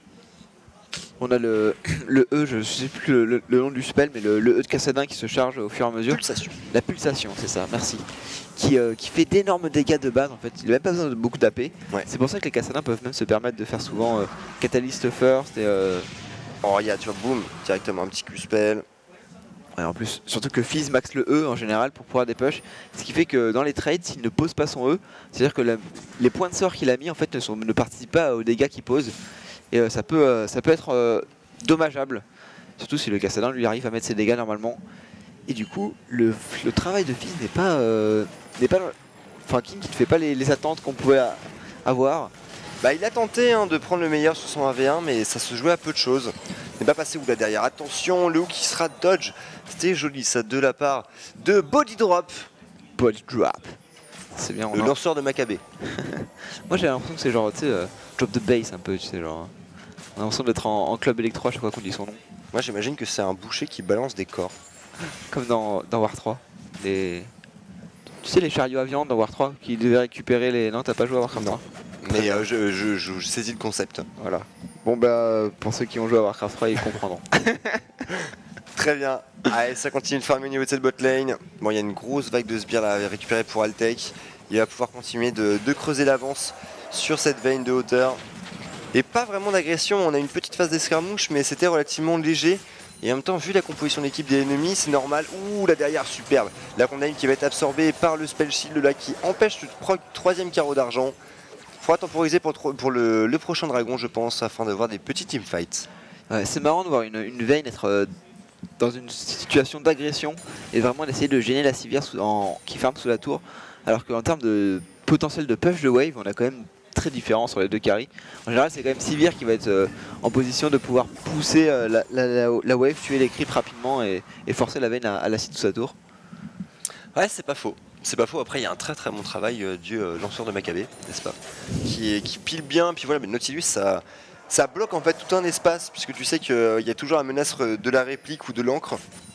On a le, le E, je sais plus le, le, le nom du spell, mais le, le E de Cassadin qui se charge au fur et à mesure. Pulsation. La pulsation, c'est ça, merci. Qui, euh, qui fait d'énormes dégâts de base en fait. Il n'a même pas besoin de beaucoup d'A P. Ouais. C'est pour ça que les Cassadins peuvent même se permettre de faire souvent euh, Catalyst first et. Euh... Oh, il y a, tu vois, boum, directement un petit Q-spell. Ouais, en plus, surtout que Fizz max le E en général pour pouvoir dépush, ce qui fait que dans les trades, s'il ne pose pas son E, c'est-à-dire que la, les points de sort qu'il a mis en fait ne, sont, ne participent pas aux dégâts qu'il pose, et euh, ça, peut, euh, ça peut être euh, dommageable, surtout si le Cassadin lui arrive à mettre ses dégâts normalement. Et du coup, le, le travail de Fizz n'est pas, euh, n'est pas, enfin King qui ne fait pas les, les attentes qu'on pouvait a, avoir. Bah, il a tenté hein, de prendre le meilleur sur son un v un, mais ça se jouait à peu de choses. Il n'est pas passé où là derrière. Attention, le hook qui sera dodge. C'était joli ça de la part de Body Drop. Body Drop. C'est bien. Le a... lanceur de Maccabée. Moi j'ai l'impression que c'est genre, tu sais, euh, drop the bass un peu, tu sais, genre. On a l'impression d'être en, en club électro à chaque fois qu'on dit son nom. Moi j'imagine que c'est un boucher qui balance des corps. Comme dans, dans War trois. Les... Tu sais les chariots à viande dans War trois qui devaient récupérer les... Non, t'as pas joué à Warcraft trois? Mais euh, je, je, je, je saisis le concept. Voilà. Bon bah pour ceux qui ont joué à Warcraft trois ils comprendront. Très bien. Allez, ça continue de farmer au niveau de cette bot lane. Bon, il y a une grosse vague de sbires à récupérer pour Altec. Il va pouvoir continuer de, de creuser l'avance sur cette veine de hauteur. Et pas vraiment d'agression. On a une petite phase d'escarmouche, mais c'était relativement léger. Et en même temps, vu la composition de l'équipe des ennemis, c'est normal. Ouh, là derrière, superbe. La Condamine qui va être absorbée par le spell shield là qui empêche le proc troisième carreau d'argent. Faudra temporiser pour, pour le, le prochain dragon, je pense, afin de voir des petits teamfights. Ouais, c'est marrant de voir une, une veine être euh, dans une situation d'agression et vraiment d'essayer de gêner la civière sous, en, qui ferme sous la tour. Alors qu'en termes de potentiel de push de wave, on a quand même très différent sur les deux carries. En général, c'est quand même Sivir qui va être euh, en position de pouvoir pousser euh, la, la, la, la wave, tuer les creeps rapidement et, et forcer la veine à, à l'acide sous sa tour. Ouais, c'est pas faux. C'est pas faux. Après, il y a un très très bon travail euh, du euh, lanceur de Maccabée, n'est-ce pas, qui, est, qui pile bien. Puis voilà, mais Nautilus, ça, ça bloque en fait tout un espace, puisque tu sais qu'il euh, y a toujours la menace de la réplique ou de l'encre.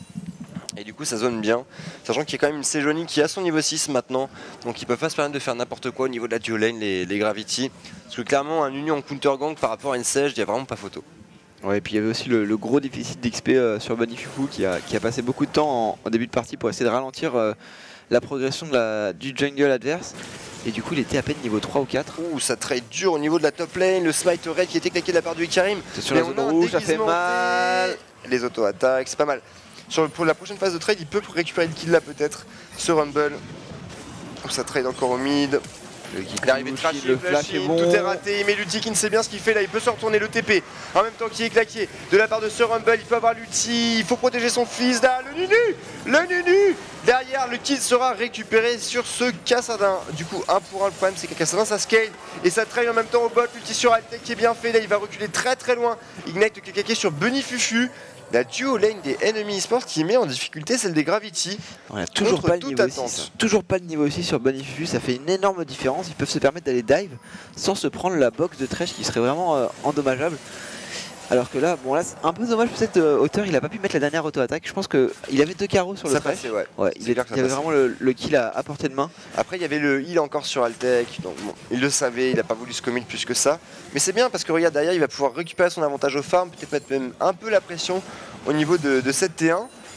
Et du coup, ça zone bien. Sachant qu'il y a quand même une Sejuani qui a son niveau six maintenant, donc ils peuvent pas se permettre de faire n'importe quoi au niveau de la duo lane, les, les Gravity. Parce que clairement, un Union en counter gang par rapport à une Sage, il n'y a vraiment pas photo. Ouais, et puis il y avait aussi le, le gros déficit d'X P euh, sur Bonifufu qui a, qui a passé beaucoup de temps en, en début de partie pour essayer de ralentir euh, la progression de la, du jungle adverse. Et du coup, il était à peine niveau trois ou quatre. Ouh, ça trade dur au niveau de la top lane. Le smite raid qui était claqué de la part du Ikarim. C'est sur la zone rouge, ça fait mal. Les auto-attaques, c'est pas mal. Sur, pour la prochaine phase de trade, il peut récupérer le kill là peut-être. Ce Rumble. Oh, ça trade encore au mid. L'arrivée de Trashy, le flash est bon. Tout est raté, mais l'ulti qui ne sait bien ce qu'il fait là, il peut se retourner le T P en même temps qu'il est claqué de la part de ce Rumble, il peut avoir l'ulti, il faut protéger son fils là, le Nunu, le Nunu. Derrière, le kill sera récupéré sur ce Cassadin. Du coup, un pour un, le problème c'est que Cassadin ça scale et ça traîne en même temps au bot, l'ulti sur Altec qui est bien fait, là il va reculer très très loin. Ignite le K K sur Bonifufu. La duo lane des ennemis eSports qui met en difficulté celle des Gravity. On a toujours pas, le niveau attente. six, toujours pas le niveau six sur Bonifufu, ça fait une énorme différence. Ils peuvent se permettre d'aller dive sans se prendre la box de Thresh qui serait vraiment euh, endommageable. Alors que là, bon là c'est un peu dommage pour cette euh, hauteur, il a pas pu mettre la dernière auto-attaque. Je pense qu'il avait deux carreaux sur le ça Thresh. Passait, ouais. Ouais, il, est, il y avait vraiment le, le kill à, à portée de main. Après il y avait le heal encore sur Altec, donc bon, il le savait, il n'a pas voulu se commit plus que ça. Mais c'est bien parce que regarde derrière, il va pouvoir récupérer son avantage au farm, peut-être mettre même un peu la pression au niveau de, de cette T un.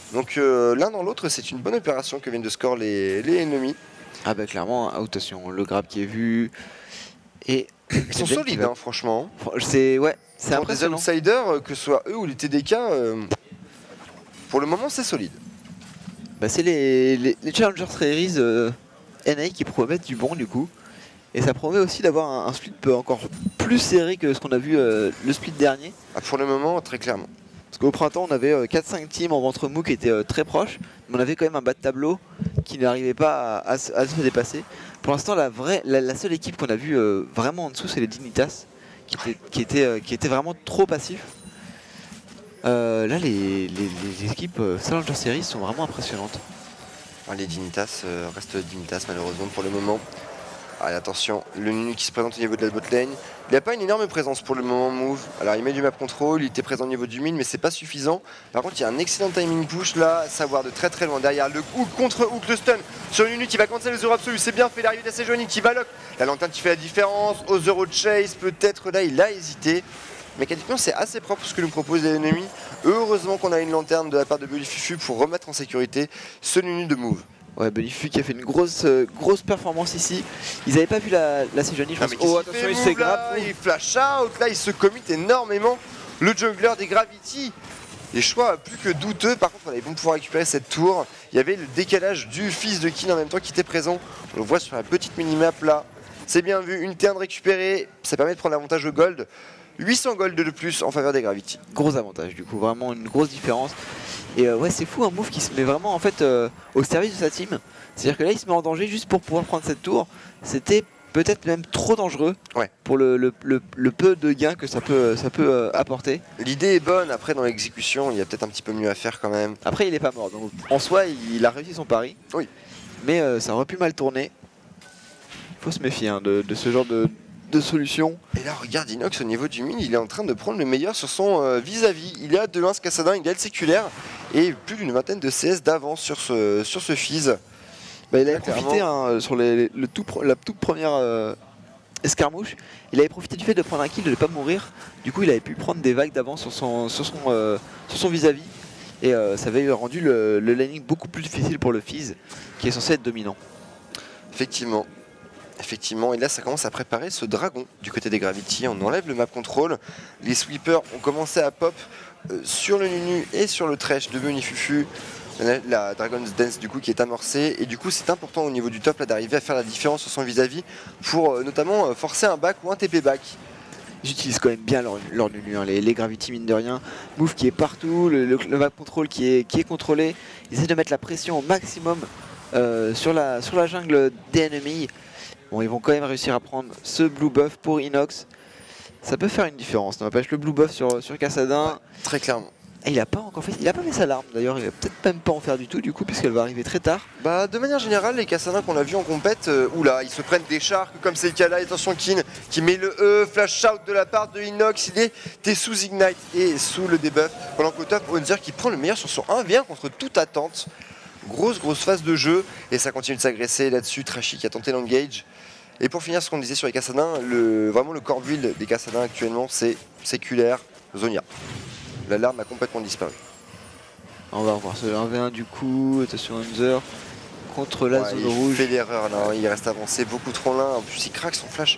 Donc euh, l'un dans l'autre, c'est une bonne opération que viennent de score les, les ennemis. Ah bah clairement, hein, attention, le grab qui est vu. Et Ils sont solides, hein, franchement. C'est ouais, c'est Pour des impressionnant. outsiders, que ce soit eux ou les T D K, euh, pour le moment c'est solide. Bah, c'est les, les, les Challenger Series euh, N A qui promettent du bon du coup. Et ça promet aussi d'avoir un, un split encore plus serré que ce qu'on a vu euh, le split dernier. Ah, pour le moment, très clairement. Parce qu'au printemps, on avait euh, quatre cinq teams en ventre mou qui étaient euh, très proches. Mais on avait quand même un bas de tableau qui n'arrivait pas à, à, se- à se dépasser. Pour l'instant, la, vraie, la, la seule équipe qu'on a vue euh, vraiment en dessous, c'est les Dignitas. Qui étaient, qui étaient, euh, qui étaient vraiment trop passifs. Euh, là, les, les, les équipes euh, Challenger Series sont vraiment impressionnantes. Ah, les Dignitas euh, restent Dignitas malheureusement pour le moment. Allez, attention, le Nunu qui se présente au niveau de la botlane. Il n'a pas une énorme présence pour le moment, Move. Alors il met du map control, il était présent au niveau du mid, mais c'est pas suffisant. Par contre, il y a un excellent timing push là, savoir de très très loin derrière le hook contre hook, le stun sur le Nunu qui va cancel le zéro absolu. C'est bien fait, l'arrivée d'A C Johnny qui va lock. La lanterne qui fait la différence, au zéro chase, peut-être là il a hésité. Mécaniquement, c'est assez propre ce que nous propose les ennemis. Heureusement qu'on a une lanterne de la part de Bully Fufu pour remettre en sécurité ce Nunu de Move. Ouais, Bonifu qui a fait une grosse, euh, grosse performance ici. Ils n'avaient pas vu la, la Sejuani, je Ah, pense. mais qu'est-ce Oh, qu'il attention, fait, il se Move, fait là grab. Il flash out, là il se commit énormément. Le jungler des Gravity. Les choix plus que douteux, par contre ils vont pouvoir récupérer cette tour. Il y avait le décalage du fils de Kin en même temps qui était présent. On le voit sur la petite minimap là. C'est bien vu, une turn récupérée, ça permet de prendre l'avantage au gold. huit cents gold de plus en faveur des Gravity. Gros avantage, du coup, vraiment une grosse différence. Et euh, ouais, c'est fou, un move qui se met vraiment en fait euh, au service de sa team. C'est-à-dire que là, il se met en danger juste pour pouvoir prendre cette tour. C'était peut-être même trop dangereux Ouais. pour le, le- le- le peu de gains que ça peut, ça peut euh, apporter. L'idée est bonne, après dans l'exécution, il y a peut-être un petit peu mieux à faire quand même. Après, il est pas mort, donc en soi, il a réussi son pari. Oui. Mais euh, ça aurait pu mal tourner. Faut se méfier hein, de, de ce genre de, de solution. Et là, regarde Inox au niveau du mid, il est en train de prendre le meilleur sur son euh, vis-à-vis. Il est à deux un ce Cassadin, il a le séculaire et plus d'une vingtaine de C S d'avance sur ce, sur ce Fizz. Bah, il avait Là, profité hein, sur les- le tout, pre- la toute première euh, escarmouche. Il avait profité du fait de prendre un kill, de ne pas mourir. Du coup, il avait pu prendre des vagues d'avance sur son sur son euh, sur son vis-à-vis. Et euh, ça avait rendu le, le laning beaucoup plus difficile pour le Fizz, qui est censé être dominant. Effectivement. Effectivement, et là ça commence à préparer ce dragon du côté des Gravity. On enlève le map control. Les sweepers ont commencé à pop euh, sur le Nunu et sur le Thresh de Bonifufu. La, la Dragon's Dance du coup qui est amorcée. Et du coup c'est important au niveau du top là d'arriver à faire la différence sur son vis-à-vis pour euh, notamment euh, forcer un back ou un T P back. Ils utilisent quand même bien leur, leur Nunu, hein, les, les Gravity mine de rien. Move qui est partout, le, le, le map control qui est, qui est contrôlé. Ils essaient de mettre la pression au maximum euh, sur, la, sur la jungle des ennemis. Bon, ils vont quand même réussir à prendre ce blue buff pour Inox. Ça peut faire une différence, n'empêche le blue buff sur, sur Cassadin. Très clairement. Et il a pas encore fait, il a pas fait sa larme d'ailleurs, il va peut-être même pas en faire du tout du coup puisqu'elle va arriver très tard. Bah de manière générale les Kassadins qu'on a vu en compète, euh, oula ils se prennent des sharks comme c'est le cas là, attention Kin qui met le E, flash out de la part de Inox, il est sous Ignite et sous le debuff, pendant qu'au top Onzer qui prend le meilleur sur son un v un contre toute attente. Grosse grosse phase de jeu et ça continue de s'agresser là-dessus, Trashy qui a tenté l'engage. Et pour finir ce qu'on disait sur les Kassadins, le, vraiment le core build des Kassadins actuellement c'est séculaire, Zonia. La larme a complètement disparu. On va revoir ce un v un du coup, attention Hunter contre la Ouais, zone il rouge. fait l'erreur là, il reste avancé beaucoup trop loin, en plus il craque son flash.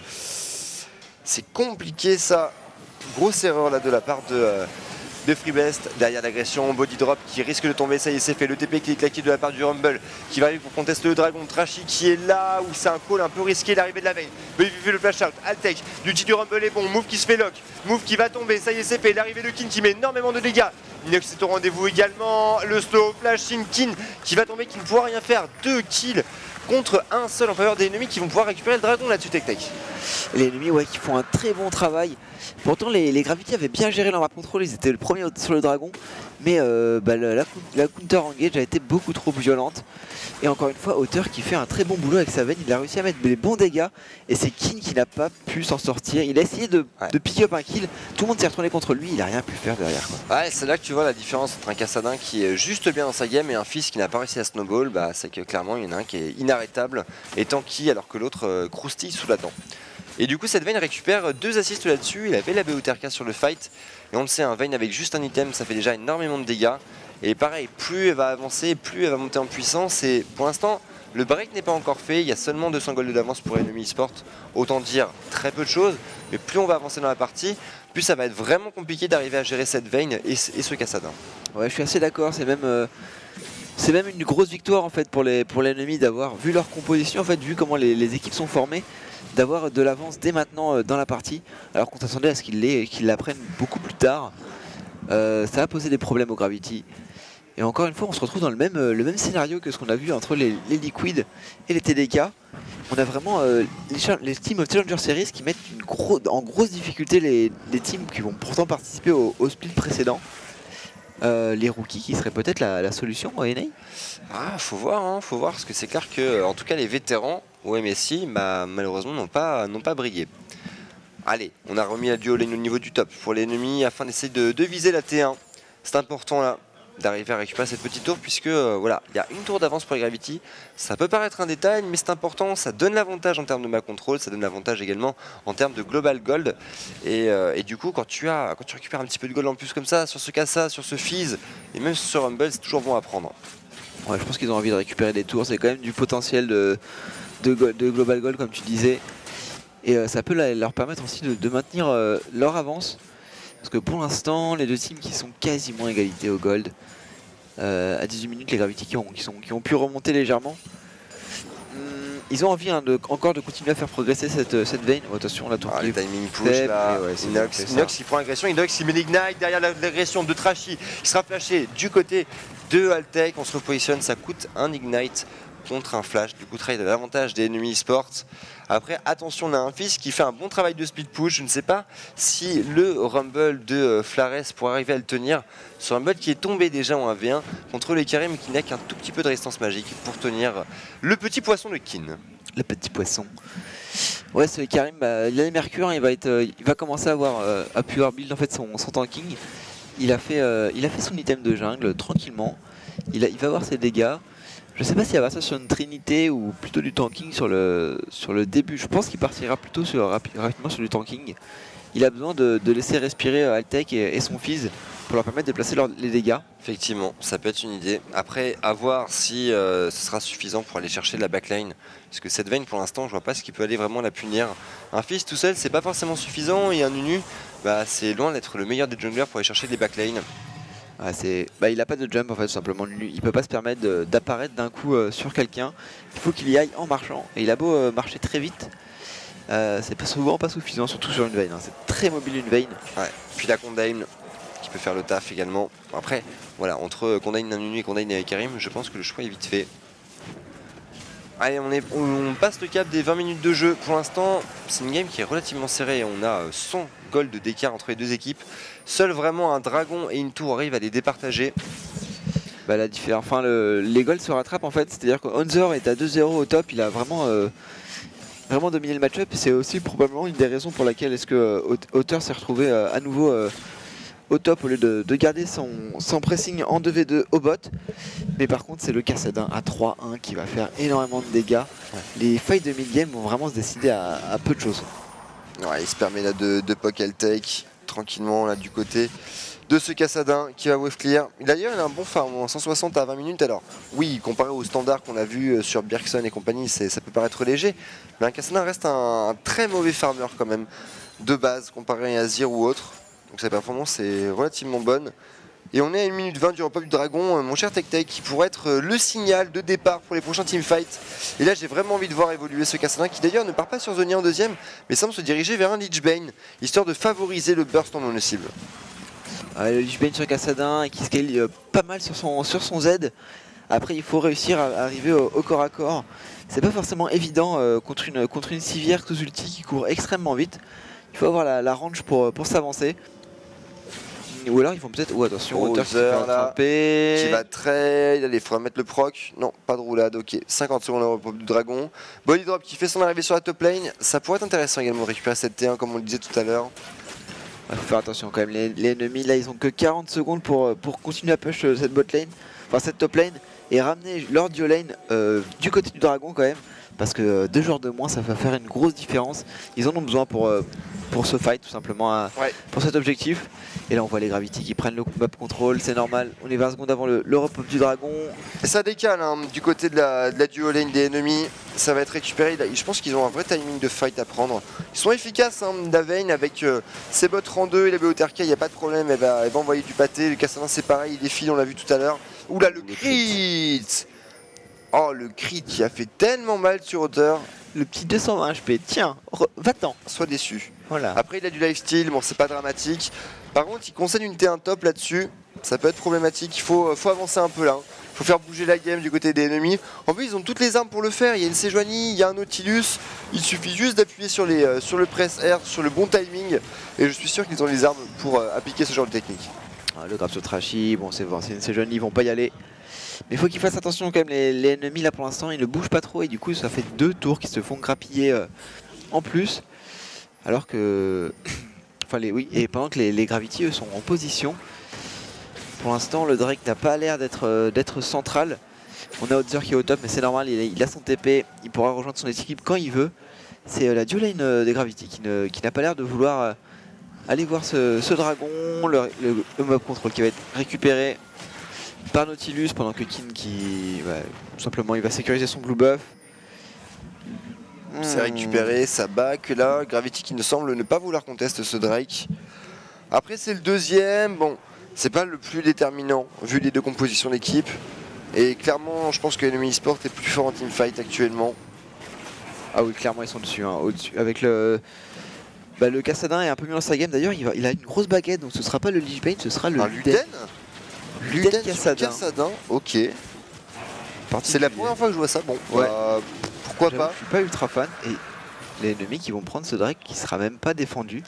C'est compliqué ça. Grosse erreur là de la part de, euh, de FreeBest. Derrière l'agression, body drop qui risque de tomber, ça y est c'est fait. Le T P qui est claqué de la part du Rumble qui va arriver pour contester le dragon. Trashy qui est là où c'est un call un peu risqué l'arrivée de la veine. Mais il fait le flash out, Altec, l'ulti du Rumble est bon, Move qui se fait lock, Move qui va tomber, ça y est c'est fait. L'arrivée de Kin qui met énormément de dégâts. Inox est au rendez-vous également, le slow flashing Kin qui va tomber, qui ne pourra rien faire. Deux kills contre un seul en faveur des ennemis qui vont pouvoir récupérer le dragon là-dessus Tech Tech. Et les ennemis ouais, qui font un très bon travail. Pourtant les, les Gravity avaient bien géré leur map control, ils étaient le premier sur le dragon. Mais euh, bah, la, la, la counter engage a été beaucoup trop violente. Et encore une fois, Auteur qui fait un très bon boulot avec sa veine, il a réussi à mettre des bons dégâts. Et c'est Kin qui n'a pas pu s'en sortir. Il a essayé de, Ouais. de pick up un kill, tout le monde s'est retourné contre lui, il n'a rien pu faire derrière. Quoi. Ouais, c'est là que tu vois la différence entre un Kassadin qui est juste bien dans sa game et un fils qui n'a pas réussi à snowball. Bah, c'est que clairement il y en a un qui est inarrêtable et tanky alors que l'autre euh, croustille sous la dent. Et du coup cette Vayne récupère deux assists là-dessus, il avait la B O T R K sur le fight, et on le sait, un Vayne avec juste un item ça fait déjà énormément de dégâts, et pareil, plus elle va avancer, plus elle va monter en puissance, et pour l'instant le break n'est pas encore fait, il y a seulement deux cents gold d'avance pour Enemy eSport, autant dire très peu de choses, mais plus on va avancer dans la partie, plus ça va être vraiment compliqué d'arriver à gérer cette Vayne et, et ce Kassadin. Ouais, je suis assez d'accord, c'est même... Euh... C'est même une grosse victoire en fait pour les pour l'ennemi d'avoir vu leur composition, en fait, vu comment les, les équipes sont formées, d'avoir de l'avance dès maintenant euh, dans la partie, alors qu'on s'attendait à ce qu'ils l'aient- qu'ils l'apprennent beaucoup plus tard. Euh, ça a posé des problèmes au Gravity. Et encore une fois, on se retrouve dans le même, euh, le même scénario que ce qu'on a vu entre les, les Liquid et les T D K. On a vraiment euh, les, cha- les teams of Challenger Series qui mettent une gros, en grosse difficulté les, les teams qui vont pourtant participer au, au split précédent. Euh, les rookies qui seraient peut-être la, la solution au N A. Ah, faut voir, hein, faut voir, parce que c'est clair que, en tout cas, les vétérans au M S I, bah, malheureusement, n'ont pas, n'ont pas brillé. Allez, on a remis la duo lane au niveau du top pour l'ennemi afin d'essayer de, de viser la T un. C'est important là d'arriver à récupérer cette petite tour, puisque euh, voilà, il y a une tour d'avance pour les Gravity. Ça peut paraître un détail, mais c'est important, ça donne l'avantage en termes de map control, ça donne l'avantage également en termes de global gold. Et, euh, et du coup, quand tu as, quand tu récupères un petit peu de gold en plus comme ça, sur ce Kassa, sur ce Fizz, et même sur ce Rumble, c'est toujours bon à prendre. Ouais, je pense qu'ils ont envie de récupérer des tours, c'est quand même du potentiel de, de, go- de global gold comme tu disais. Et euh, ça peut la- leur permettre aussi de, de maintenir euh, leur avance. Parce que pour l'instant, les deux teams qui sont quasiment à égalité au gold. Euh, à dix-huit minutes, les Gravity qui ont, qui sont, qui ont pu remonter légèrement. Hum, ils ont envie hein, de, encore de continuer à faire progresser cette, cette veine. Oh, attention, la tour Ah, qui le est timing push faible, là, mais ouais, c'est- Inox, c'est ça. Inox il prend l'agression, Inox il met l'ignite derrière la- l'agression de Trashy, il sera flashé du côté de Altec, on se repositionne, ça coûte un ignite contre un flash, du coup trade à l'avantage des ennemis e-sports. Après attention, on a un Fizz qui fait un bon travail de speed push, je ne sais pas si le Rumble de euh, Flares pourra arriver à le tenir, ce Rumble qui est tombé déjà en un v un contre les Karim qui n'a qu'un tout petit peu de résistance magique pour tenir le petit poisson de Kin. Le petit poisson. Ouais, ce Karim, bah, il a les mercures, il va, être, euh, il va commencer à avoir euh, à pouvoir build en fait son, son tanking. Il a, fait, euh, il a fait son item de jungle tranquillement. Il, a, il va avoir ses dégâts. Je sais pas s'il va avoir ça sur une trinité ou plutôt du tanking sur le, sur le début. Je pense qu'il partira plutôt sur, rapi- rapidement sur du tanking. Il a besoin de, de laisser respirer euh, Altec et, et son Fizz pour leur permettre de déplacer leur- les dégâts. Effectivement, ça peut être une idée. Après, à voir si euh, ce sera suffisant pour aller chercher la backline. Parce que cette veine, pour l'instant, je vois pas ce qui peut aller vraiment la punir. Un Fizz tout seul, c'est pas forcément suffisant. Et un Nunu, bah, c'est loin d'être le meilleur des junglers pour aller chercher des backlines. Ah, c'est- bah, il a pas de jump en fait, tout simplement. Lui, il peut pas se permettre de- d'apparaître d'un coup euh, sur quelqu'un. Il faut qu'il y aille en marchant. Et il a beau euh, marcher très vite, euh, c'est pas souvent pas suffisant, surtout sur une veine. Hein. C'est très mobile une veine. Ouais. Puis la Condain qui peut faire le taf également. Après, voilà, entre Condain un Nunu et Condain et Karim, je pense que le choix est vite fait. Allez, on, est, on passe le cap des vingt minutes de jeu. Pour l'instant, c'est une game qui est relativement serrée. On a cent gold d'écart entre les deux équipes. Seul vraiment un dragon et une tour arrivent à les départager. Bah, la différence, enfin, le- les golds se rattrapent en fait. C'est-à-dire que Honzer est à deux zéro au top. Il a vraiment, euh, vraiment dominé le match-up. C'est aussi probablement une des raisons pour laquelle est-ce que euh, Hauteur s'est retrouvé euh, à nouveau euh, au top au lieu de, de garder son, son pressing en deux v deux au bot. Mais par contre, c'est le Kassadin à trois un qui va faire énormément de dégâts. Ouais. Les fights de mid-game vont vraiment se décider à, à peu de choses. Ouais, il se permet là de, de poke take tranquillement là du côté de ce Kassadin qui va wave clear. D'ailleurs, il a un bon farm en cent soixante à vingt minutes. Alors oui, comparé au standard qu'on a vu euh, sur Bjergson et compagnie, c'est- ça peut paraître léger, mais un Kassadin reste un, un très mauvais farmer quand même de base comparé à Azir ou autre. Donc sa performance est relativement bonne. Et on est à une minute vingt du repas du dragon, euh, mon cher TechTech, qui pourrait être euh, le signal de départ pour les prochains teamfights. Et là, j'ai vraiment envie de voir évoluer ce Kassadin, qui d'ailleurs ne part pas sur Zonia en deuxième, mais semble se diriger vers un Lich Bane, histoire de favoriser le burst en mono-cible. Ah, le Lich Bane sur Kassadin qui scale euh, pas mal sur son, sur son Z. Après, il faut réussir à, à arriver au, au corps à corps. C'est pas forcément évident euh, contre une, contre une civière tous ulti qui court extrêmement vite. Il faut avoir la, la range pour, pour s'avancer. Ou alors ils vont peut-être... Oh attention, Hauteur qui se fait Hauteur, là, attraper. Qui va trade, allez, il faudra mettre le proc. Non, pas de roulade, ok. cinquante secondes au repos du dragon. Body drop qui fait son arrivée sur la top lane. Ça pourrait être intéressant également de récupérer cette T un comme on le disait tout à l'heure. Il faut faire attention quand même, les, les ennemis là ils ont que quarante secondes pour, pour continuer à push euh, cette bot lane, enfin cette top lane, et ramener leur duo lane euh, du côté du dragon quand même, parce que deux joueurs de moins ça va faire une grosse différence. Ils en ont besoin pour, euh, pour ce fight tout simplement, hein, Ouais. pour cet objectif. Et là on voit les Gravity qui prennent le map control, c'est normal, on est vingt secondes avant le, le repop du dragon. Et ça décale hein, du côté de la, de la duo lane des ennemis, ça va être récupéré. Je pense qu'ils ont un vrai timing de fight à prendre. Ils sont efficaces, hein, Davain avec euh, ses bots rang deux et la B O T R K, il n'y a pas de problème, elle va, elle va envoyer du pâté. Le Cassadin c'est pareil, il défile, on l'a vu tout à l'heure. Oula, le crit! Oh, le crit qui a fait tellement mal sur hauteur. Le petit deux cent vingt H P, tiens, va-t'en. Sois déçu. Voilà. Après, il a du lifesteal, bon, c'est pas dramatique. Par contre, il concède une T un top là-dessus. Ça peut être problématique. Il faut, faut avancer un peu là. Il faut faire bouger la game du côté des ennemis. En plus, ils ont toutes les armes pour le faire. Il y a une Sejuani, il y a un Nautilus. Il suffit juste d'appuyer sur, les, euh, sur le press R, sur le bon timing. Et je suis sûr qu'ils ont les armes pour euh, appliquer ce genre de technique. Ah, le grave sur Trashy, bon, c'est bon, ces jeunes, ils vont pas y aller. Mais il faut qu'ils fassent attention quand même, les, les ennemis là pour l'instant, ils ne bougent pas trop et du coup ça fait deux tours qui se font grappiller euh, en plus. Alors que... enfin les, oui, et pendant que les, les Gravity eux sont en position. Pour l'instant le Drake n'a pas l'air d'être euh, d'être central. On a Outzer qui est au top mais c'est normal, il a, il a son T P, il pourra rejoindre son équipe quand il veut. C'est euh, la duo lane euh, des Gravity qui n'a qui n'a pas l'air de vouloir euh, aller voir ce, ce dragon, le, le, le mob control qui va être récupéré par Nautilus pendant que Kin qui bah, tout simplement il va sécuriser son blue buff. C'est récupéré, ça back là. Gravity qui ne semble ne pas vouloir contester ce Drake. Après c'est le deuxième, bon c'est pas le plus déterminant vu les deux compositions d'équipe. Et clairement je pense que Enemy Esport est plus fort en teamfight actuellement. Ah oui clairement ils sont dessus, hein, au-dessus. Avec le... Bah, le Cassadin est un peu mieux dans sa game d'ailleurs, il, va... il a une grosse baguette donc ce sera pas le Lich Bane, ce sera le Un Luden. Luden Luden Cassadin. Cassadin, ok. C'est la première fois que je vois ça, bon, ouais. euh, pourquoi pas. Je suis pas ultra fan et les ennemis qui vont prendre ce Drake qui sera même pas défendu.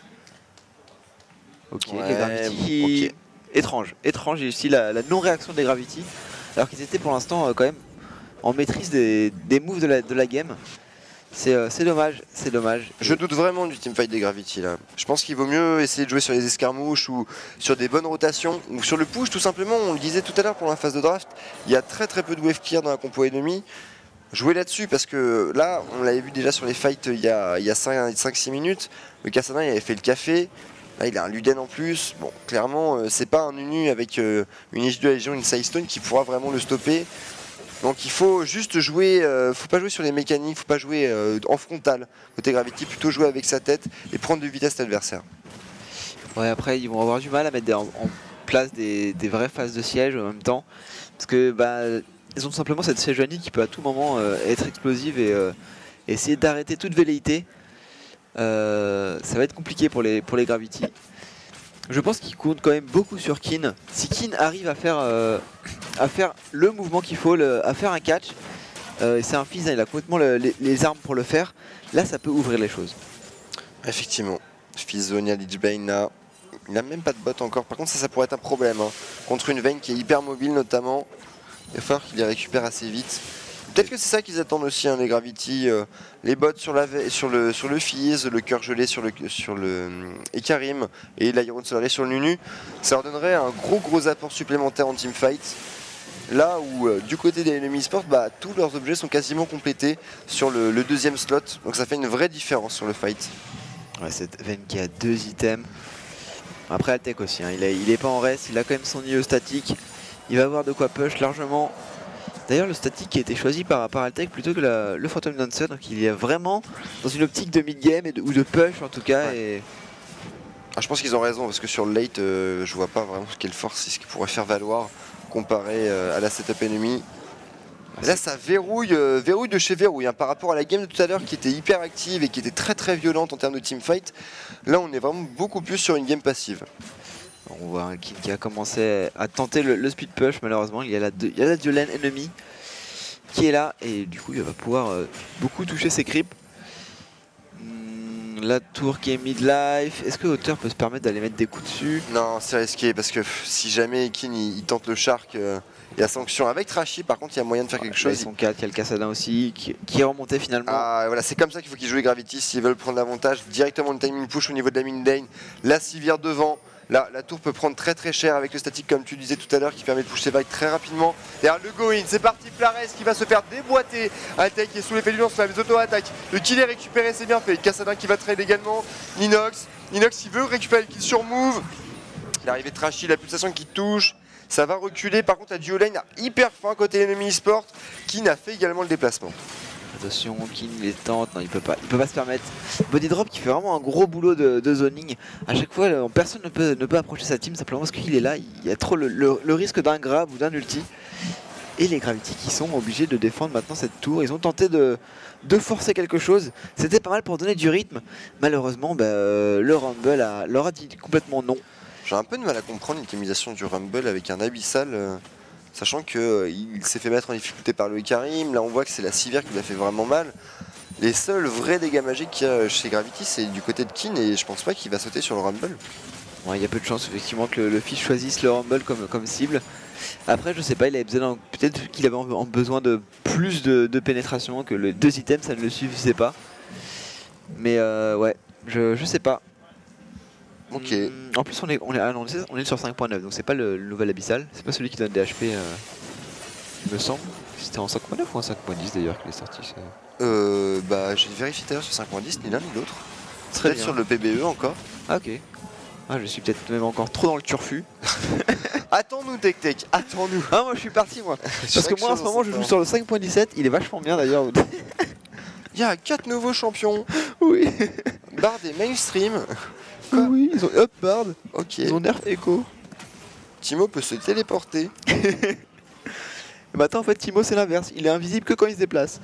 Ok, Ouais, les Gravity, ok. étrange, étrange ici la, la non-réaction des Gravity, alors qu'ils étaient pour l'instant euh, quand même en maîtrise des, des moves de la, de la game. C'est euh, dommage, c'est dommage. Je doute vraiment du teamfight des Gravity là. Je pense qu'il vaut mieux essayer de jouer sur les escarmouches ou sur des bonnes rotations ou sur le push tout simplement. On le disait tout à l'heure pour la phase de draft, il y a très très peu de wave clear dans la compo ennemie. Jouer là-dessus parce que là, on l'avait vu déjà sur les fights il y a, il y a cinq six minutes. Le Cassadin il avait fait le café. Là il a un Luden en plus. Bon, clairement, euh, c'est pas un Nunu avec euh, une H deux Légion, une Sidestone qui pourra vraiment le stopper. Donc il faut juste jouer, euh, faut pas jouer sur les mécaniques, faut pas jouer euh, en frontal côté Gravity, plutôt jouer avec sa tête et prendre de vitesse l'adversaire. Ouais, après ils vont avoir du mal à mettre des, en, en place des, des vraies phases de siège en même temps, parce que bah ils ont tout simplement cette Sejuani qui peut à tout moment euh, être explosive et euh, essayer d'arrêter toute velléité. Euh, ça va être compliqué pour les, pour les Gravity. Je pense qu'ils comptent quand même beaucoup sur Kin. Si Kin arrive à faire, euh, à faire le mouvement qu'il faut, le, à faire un catch, euh, c'est un fils, hein, il a complètement le, les, les armes pour le faire, là ça peut ouvrir les choses. Effectivement, fils Zonia, Lich Bane là, il n'a même pas de bot encore, par contre ça ça pourrait être un problème, hein. Contre une Vayne qui est hyper mobile notamment, il va falloir qu'il les récupère assez vite. Peut-être que c'est ça qu'ils attendent aussi, hein, les Gravity, euh, les bots sur, la, sur le, sur le Fizz, le cœur gelé sur le, sur le Ikarim et l'Iron Solaré sur le Nunu. Ça leur donnerait un gros gros apport supplémentaire en teamfight. Là où euh, du côté des ennemis sport, bah, tous leurs objets sont quasiment complétés sur le, le deuxième slot. Donc ça fait une vraie différence sur le fight. Ouais, cette Vayne qui a deux items. Après Altec aussi, hein, il, a, il est pas en reste, il a quand même son I E statique. Il va avoir de quoi push largement. D'ailleurs le statique qui a été choisi par, par Altec plutôt que la, le Phantom Dancer, donc il est vraiment dans une optique de mid-game ou de push en tout cas. Ouais. Et... Ah, je pense qu'ils ont raison parce que sur le late, euh, je vois pas vraiment quelle force c'est ce qu'ils pourraient faire valoir comparé euh, à la setup ennemie. Et là ça verrouille, euh, verrouille de chez verrouille, hein, par rapport à la game de tout à l'heure qui était hyper active et qui était très très violente en termes de teamfight. Là on est vraiment beaucoup plus sur une game passive. On voit un Kin qui a commencé à tenter le, le speed push, malheureusement il y a la, il y a la duo lane ennemie qui est là et du coup il va pouvoir euh, beaucoup toucher ses creeps. Hum, la tour qui est mid-life, est-ce que Hauteur peut se permettre d'aller mettre des coups dessus? Non, c'est risqué parce que pff, si jamais Kin il, il tente le Shark, euh, il y a sanction. Avec Trashy par contre il y a moyen de faire quelque Là, chose. ils sont quatre, il y a le Cassadin aussi qui, qui est remonté finalement. Ah voilà, c'est comme ça qu'il faut qu'ils jouent les Gravity s'ils veulent prendre l'avantage. Directement le timing push au niveau de la mid lane. La Sivir devant. Là, la tour peut prendre très très cher avec le statique comme tu disais tout à l'heure qui permet de push ses vagues très rapidement. Derrière le go-in, c'est parti, Flares qui va se faire déboîter. Altec qui est sous l'effet du lance, les auto-attaques. Le kill est récupéré, c'est bien fait. Kassadin qui va trade également. Ninox, Ninox qui veut récupérer le kill sur move. L'arrivée de Trashy, la pulsation qui touche. Ça va reculer, par contre la duo lane a hyper faim côté ennemi e-sport qui n'a fait également le déplacement. Attention, King les tente, non il peut pas, il peut pas se permettre. Body Drop qui fait vraiment un gros boulot de, de zoning. À chaque fois, là, personne ne peut, ne peut approcher sa team simplement parce qu'il est là. Il y a trop le, le, le risque d'un grab ou d'un ulti. Et les Gravity qui sont obligés de défendre maintenant cette tour. Ils ont tenté de, de forcer quelque chose. C'était pas mal pour donner du rythme. Malheureusement, bah, euh, le Rumble a, leur a dit complètement non. J'ai un peu de mal à comprendre l'utilisation du Rumble avec un Abyssal. Euh... Sachant qu'il euh, s'est fait mettre en difficulté par le Karim, là on voit que c'est la Sivir qui lui a fait vraiment mal. Les seuls vrais dégâts magiques qu'il y a chez Gravity c'est du côté de Kin et je pense pas qu'il va sauter sur le Rumble. Ouais, il y a peu de chance effectivement que le, le fils choisisse le Rumble comme, comme cible. Après je sais pas, il avait besoin peut-être qu'il avait en, besoin de plus de, de pénétration, que les deux items ça ne le suffisait pas. Mais euh, ouais, je, je sais pas. Ok. Hum, en plus on est, on est, ah non, on est sur cinq point neuf, donc c'est pas le, le nouvel abyssal, c'est pas celui qui donne des H P, euh, il me semble. C'était en cinq point neuf ou en cinq point dix d'ailleurs qu'il est sorti ça. Euh bah j'ai vérifié tout à l'heure sur cinq point dix, ni l'un ni l'autre. Peut-être sur le P B E encore. Ah ok. Ah je suis peut-être même encore trop dans le turfu. Attends-nous Tech Tech, attends-nous. Ah moi je suis parti moi. Parce que moi en ce moment je joue sur le cinq point dix-sept, il est vachement bien d'ailleurs. Il y a quatre nouveaux champions. Oui. Bard et mainstream. Quoi oui, ils ont up Bard. Ok. Ils ont nerf Echo. Timo peut se téléporter. Et maintenant en fait Timo c'est l'inverse, il est invisible que quand il se déplace.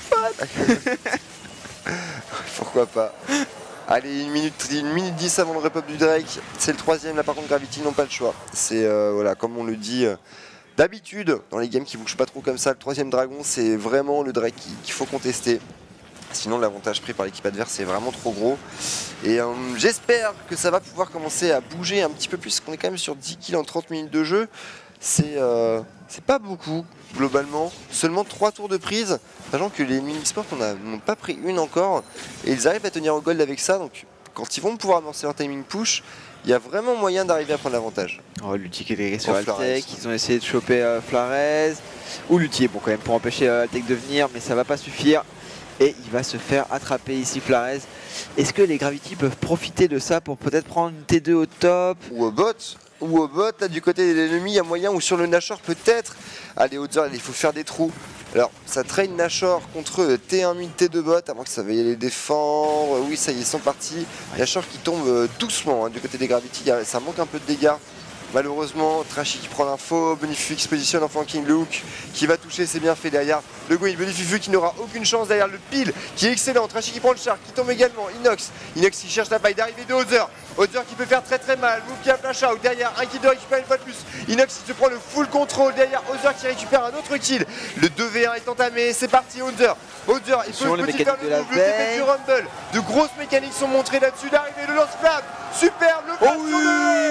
Pourquoi pas. Allez, une minute, une minute dix avant le rep-up du Drake. C'est le troisième, là par contre Gravity n'ont pas le choix. C'est euh, voilà, comme on le dit euh, d'habitude, dans les games qui bougent pas trop comme ça, le troisième dragon c'est vraiment le Drake qu'il qu'il faut contester. Sinon l'avantage pris par l'équipe adverse est vraiment trop gros. Et euh, j'espère que ça va pouvoir commencer à bouger un petit peu plus, parce qu'on est quand même sur dix kills en trente minutes de jeu. C'est euh, c'est pas beaucoup globalement, seulement trois tours de prise, sachant que les mini-sports n'ont pas pris une encore, et ils arrivent à tenir au gold avec ça, donc quand ils vont pouvoir amorcer leur timing push, il y a vraiment moyen d'arriver à prendre l'avantage. Oh, l'ulti qui est dégagé sur Oh, Altec, ils ont essayé de choper euh, Flares, ou l'ulti est bon quand même pour empêcher euh, Altec de venir, mais ça va pas suffire. Et il va se faire attraper ici Flares. Est-ce que les Gravity peuvent profiter de ça pour peut-être prendre une T deux au top? Ou au bot, ou au bot, là du côté de l'ennemi, il y a moyen, ou sur le Nashor peut-être. Allez, Hauteur, il faut faire des trous. Alors, ça traîne Nashor contre T un mid, T deux bot, avant que ça veuille les défendre. Oui, ça y est, ils sont partis. Nashor qui tombe doucement hein, du côté des Gravity, ça manque un peu de dégâts. Malheureusement, Trashy qui prend l'info, Bonififu qui se positionne en flanking look, qui va toucher, c'est bien fait derrière le Gwyn. Bonififu qui n'aura aucune chance derrière le pile, qui est excellent. Trashy qui prend le shark, qui tombe également. Inox, Inox qui cherche la paille d'arrivée de Hauteur. Hauteur qui peut faire très très mal. Move qui a flash out derrière, un kill de récupère une fois de plus. Inox qui se prend le full control derrière. Hauteur qui récupère un autre kill. Le deux v un est entamé, c'est parti Hauteur. Hauteur, il peut peut-être faire le move, le T P du Rumble. De grosses mécaniques sont montrées là-dessus. L'arrivée, le lance-flamme. Superbe, le flash sur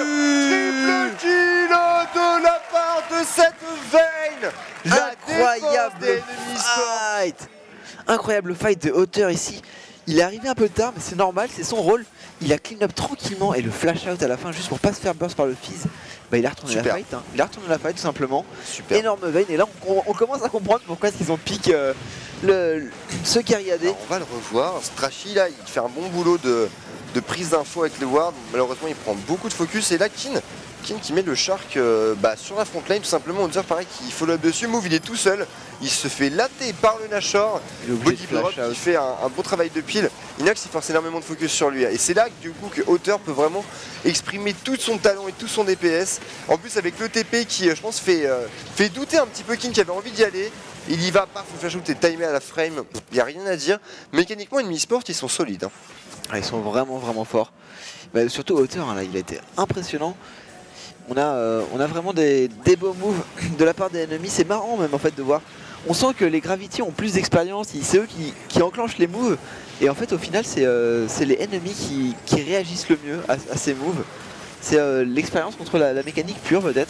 le triple kill de la part de cette Vayne. La Incroyable défense des ennemis fight. Incroyable fight de Hauteur ici. Il est arrivé un peu tard, mais c'est normal, c'est son rôle. Il a clean up tranquillement et le flash out à la fin juste pour pas se faire burst par le Fizz. Bah, il a retourné Super. la fight, hein. Il a retourné la fight tout simplement. Super. Énorme Vayne et là on, on commence à comprendre pourquoi ils ont piqué euh, le, le, ce Kyriadé. On va le revoir. Strachy là, il fait un bon boulot de, de prise d'infos avec le ward. Malheureusement, il prend beaucoup de focus et là, Kin. Kin qui met le Shark euh, bah, sur la front lane tout simplement. On dirait pareil qu'il follow up dessus. Move, il est tout seul. Il se fait latter par le Nashor. Body Drop qui fait un, un bon travail de pile. Inox il force énormément de focus sur lui. Et c'est là du coup que Hauteur peut vraiment exprimer tout son talent et tout son D P S. En plus avec le T P qui je pense fait, euh, fait douter un petit peu Kin qui avait envie d'y aller. Il y va, paf, le flash out est timé à la frame. Il n'y a rien à dire. Mécaniquement, Enemy Sport, ils sont solides. Hein. Ah, ils sont vraiment vraiment forts. Bah, surtout Hauteur, hein, là, il a été impressionnant. On a, euh, on a vraiment des, des beaux moves de la part des ennemis. C'est marrant même en fait de voir. On sent que les Gravity ont plus d'expérience. C'est eux qui, qui enclenchent les moves. Et en fait au final c'est euh, les ennemis qui, qui réagissent le mieux à, à ces moves. C'est euh, l'expérience contre la, la mécanique pure peut-être.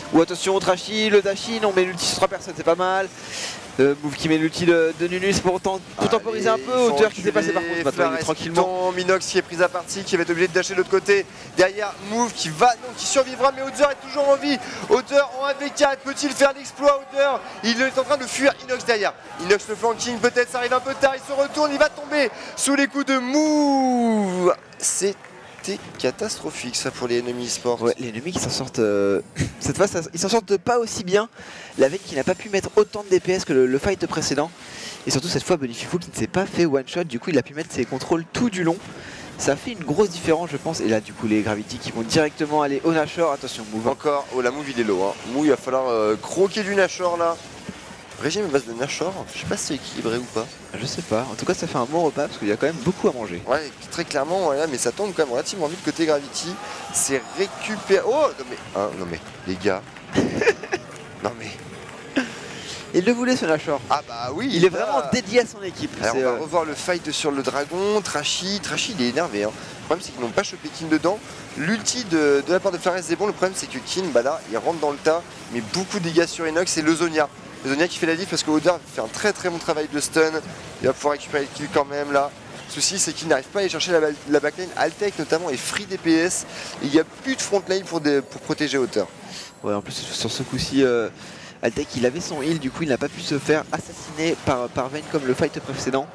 Ou attention, Trashy, le Dashin, on met l'ulti sur trois personnes, c'est pas mal. Euh, Move qui met l'ulti de, de Nunus pour, temps, pour temporiser un peu. Hauteur qui s'est passé par contre, maintenant il est tranquillement. Minox qui est prise à partie, qui va être obligé de dasher de l'autre côté. Derrière Move qui va, non, qui survivra, mais Hauteur est toujours en vie. Hauteur en un v quatre, peut-il faire l'exploit? Hauteur, il est en train de fuir Inox derrière. Inox le flanking, peut-être, ça arrive un peu tard, il se retourne, il va tomber sous les coups de Move. C'est catastrophique ça pour les ennemis e-sport. Ouais, les ennemis qui s'en sortent euh, cette fois ça, ils s'en sortent pas aussi bien. La Vayne qui n'a pas pu mettre autant de D P S que le, le fight précédent. Et surtout cette fois Bonififu qui ne s'est pas fait one shot, du coup il a pu mettre ses contrôles tout du long. Ça fait une grosse différence je pense. Et là du coup les Gravity qui vont directement aller au Nashor. Attention Move. Encore, oh la Move il est low hein. Move il va falloir euh, croquer du Nashor là. Régime à base de Nashor, je sais pas si c'est équilibré ou pas. Je sais pas, en tout cas ça fait un bon repas parce qu'il y a quand même beaucoup à manger. Ouais, très clairement, voilà, mais ça tombe quand même relativement vite côté Gravity. C'est récupéré. Oh non mais, hein, non mais, les gars. Non mais. Il le voulait ce Nashor. Ah bah oui. Il est vraiment dédié à son équipe. Alors on va euh... revoir le fight sur le dragon. Trashy, Trashy il est énervé. Hein. Le problème c'est qu'ils n'ont pas chopé Kin dedans. L'ulti de, de la part de Flares c'est bon. Le problème c'est que Kin, bah là, il rentre dans le tas, mais beaucoup de dégâts sur Inox et le Zonia. Le Zonia qui fait la diff parce que Oda fait un très très bon travail de stun. Il va pouvoir récupérer le kill quand même là. Le souci c'est qu'il n'arrive pas à aller chercher la, la backline. Altec notamment est free D P S. Et il n'y a plus de frontline pour, pour protéger Hauteur. Ouais, en plus sur ce coup-ci, euh, Altec il avait son heal, du coup il n'a pas pu se faire assassiner par, par Vayne comme le fight précédent.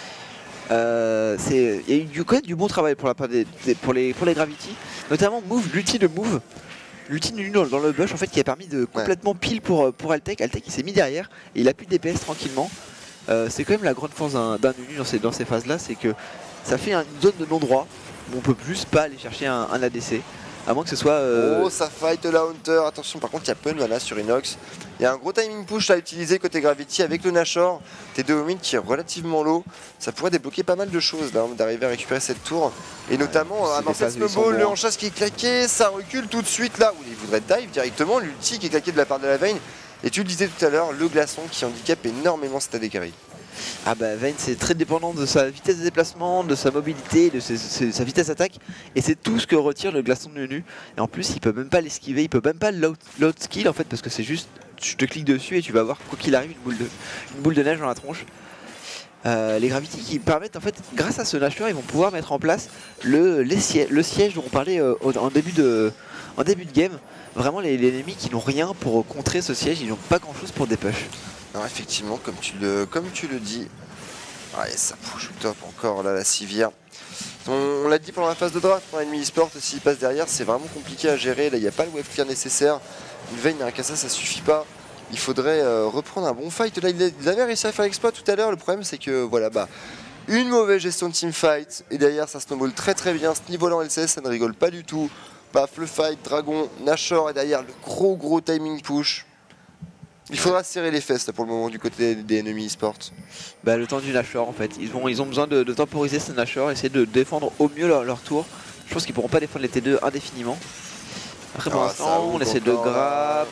Euh, il y a eu du, quand même du bon travail pour, la part des, des, pour, les, pour les Gravity. Notamment Move, l'ulti de Move. L'ulti de Nunu dans le bush en fait qui a permis de complètement pile pour, pour Altec. Altec il s'est mis derrière et il a plus de D P S tranquillement. Euh, c'est quand même la grande force d'un Nunu dans ces, dans ces phases là, c'est que ça fait une zone de non-droit où on peut plus pas aller chercher un, un A D C. À moins que ce soit... Euh... Oh ça fight la Hunter, attention par contre il y a peu de mana sur Inox. Il y a un gros timing push à utiliser côté Gravity avec le Nashor. T deux Omid qui est relativement low. Ça pourrait débloquer pas mal de choses là, d'arriver à récupérer cette tour. Et notamment ouais, un ancien snowball, le en-chasse qui est claqué, ça recule tout de suite là où il voudrait dive directement, l'ulti qui est claqué de la part de la Vayne. Et tu le disais tout à l'heure, le glaçon qui handicape énormément cette A D carry. Ah bah Vayne c'est très dépendant de sa vitesse de déplacement, de sa mobilité, de ses, ses, sa vitesse d'attaque. Et c'est tout ce que retire le glaçon de Nunu. Et en plus il peut même pas l'esquiver, il peut même pas l'out skill en fait parce que c'est juste, tu te cliques dessus et tu vas voir quoi qu'il arrive une boule de, une boule de neige dans la tronche. Euh, les Gravity qui permettent en fait, grâce à ce Nashor, ils vont pouvoir mettre en place le, les sièges, le siège dont on parlait euh, en, début de, en début de game. Vraiment les, les ennemis qui n'ont rien pour contrer ce siège, ils n'ont pas grand chose pour dépush. Alors effectivement, comme tu le, comme tu le dis, ouais, ça push au top encore là la civière. On, on l'a dit pendant la phase de draft, pour l'ennemi e-sport, s'il passe derrière, c'est vraiment compliqué à gérer. Là, il n'y a pas le wave clear nécessaire. Une Vayne et un Kassa, ça suffit pas. Il faudrait euh, reprendre un bon fight. Là, ils avaient réussi à faire l'exploit tout à l'heure. Le problème, c'est que voilà, bah, une mauvaise gestion de teamfight. Et derrière, ça snowball très très bien. Ce niveau-là en L C S, ça ne rigole pas du tout. Paf, le fight, Dragon, Nashor et derrière le gros gros timing push. Il faudra serrer les fesses là, pour le moment du côté des ennemis e-sport. Bah, le temps du Nashor en fait. Ils ont, ils ont besoin de, de temporiser ce Nashor, essayer de défendre au mieux leur, leur tour. Je pense qu'ils pourront pas défendre les T deux indéfiniment. Après pour l'instant, on essaie de grab.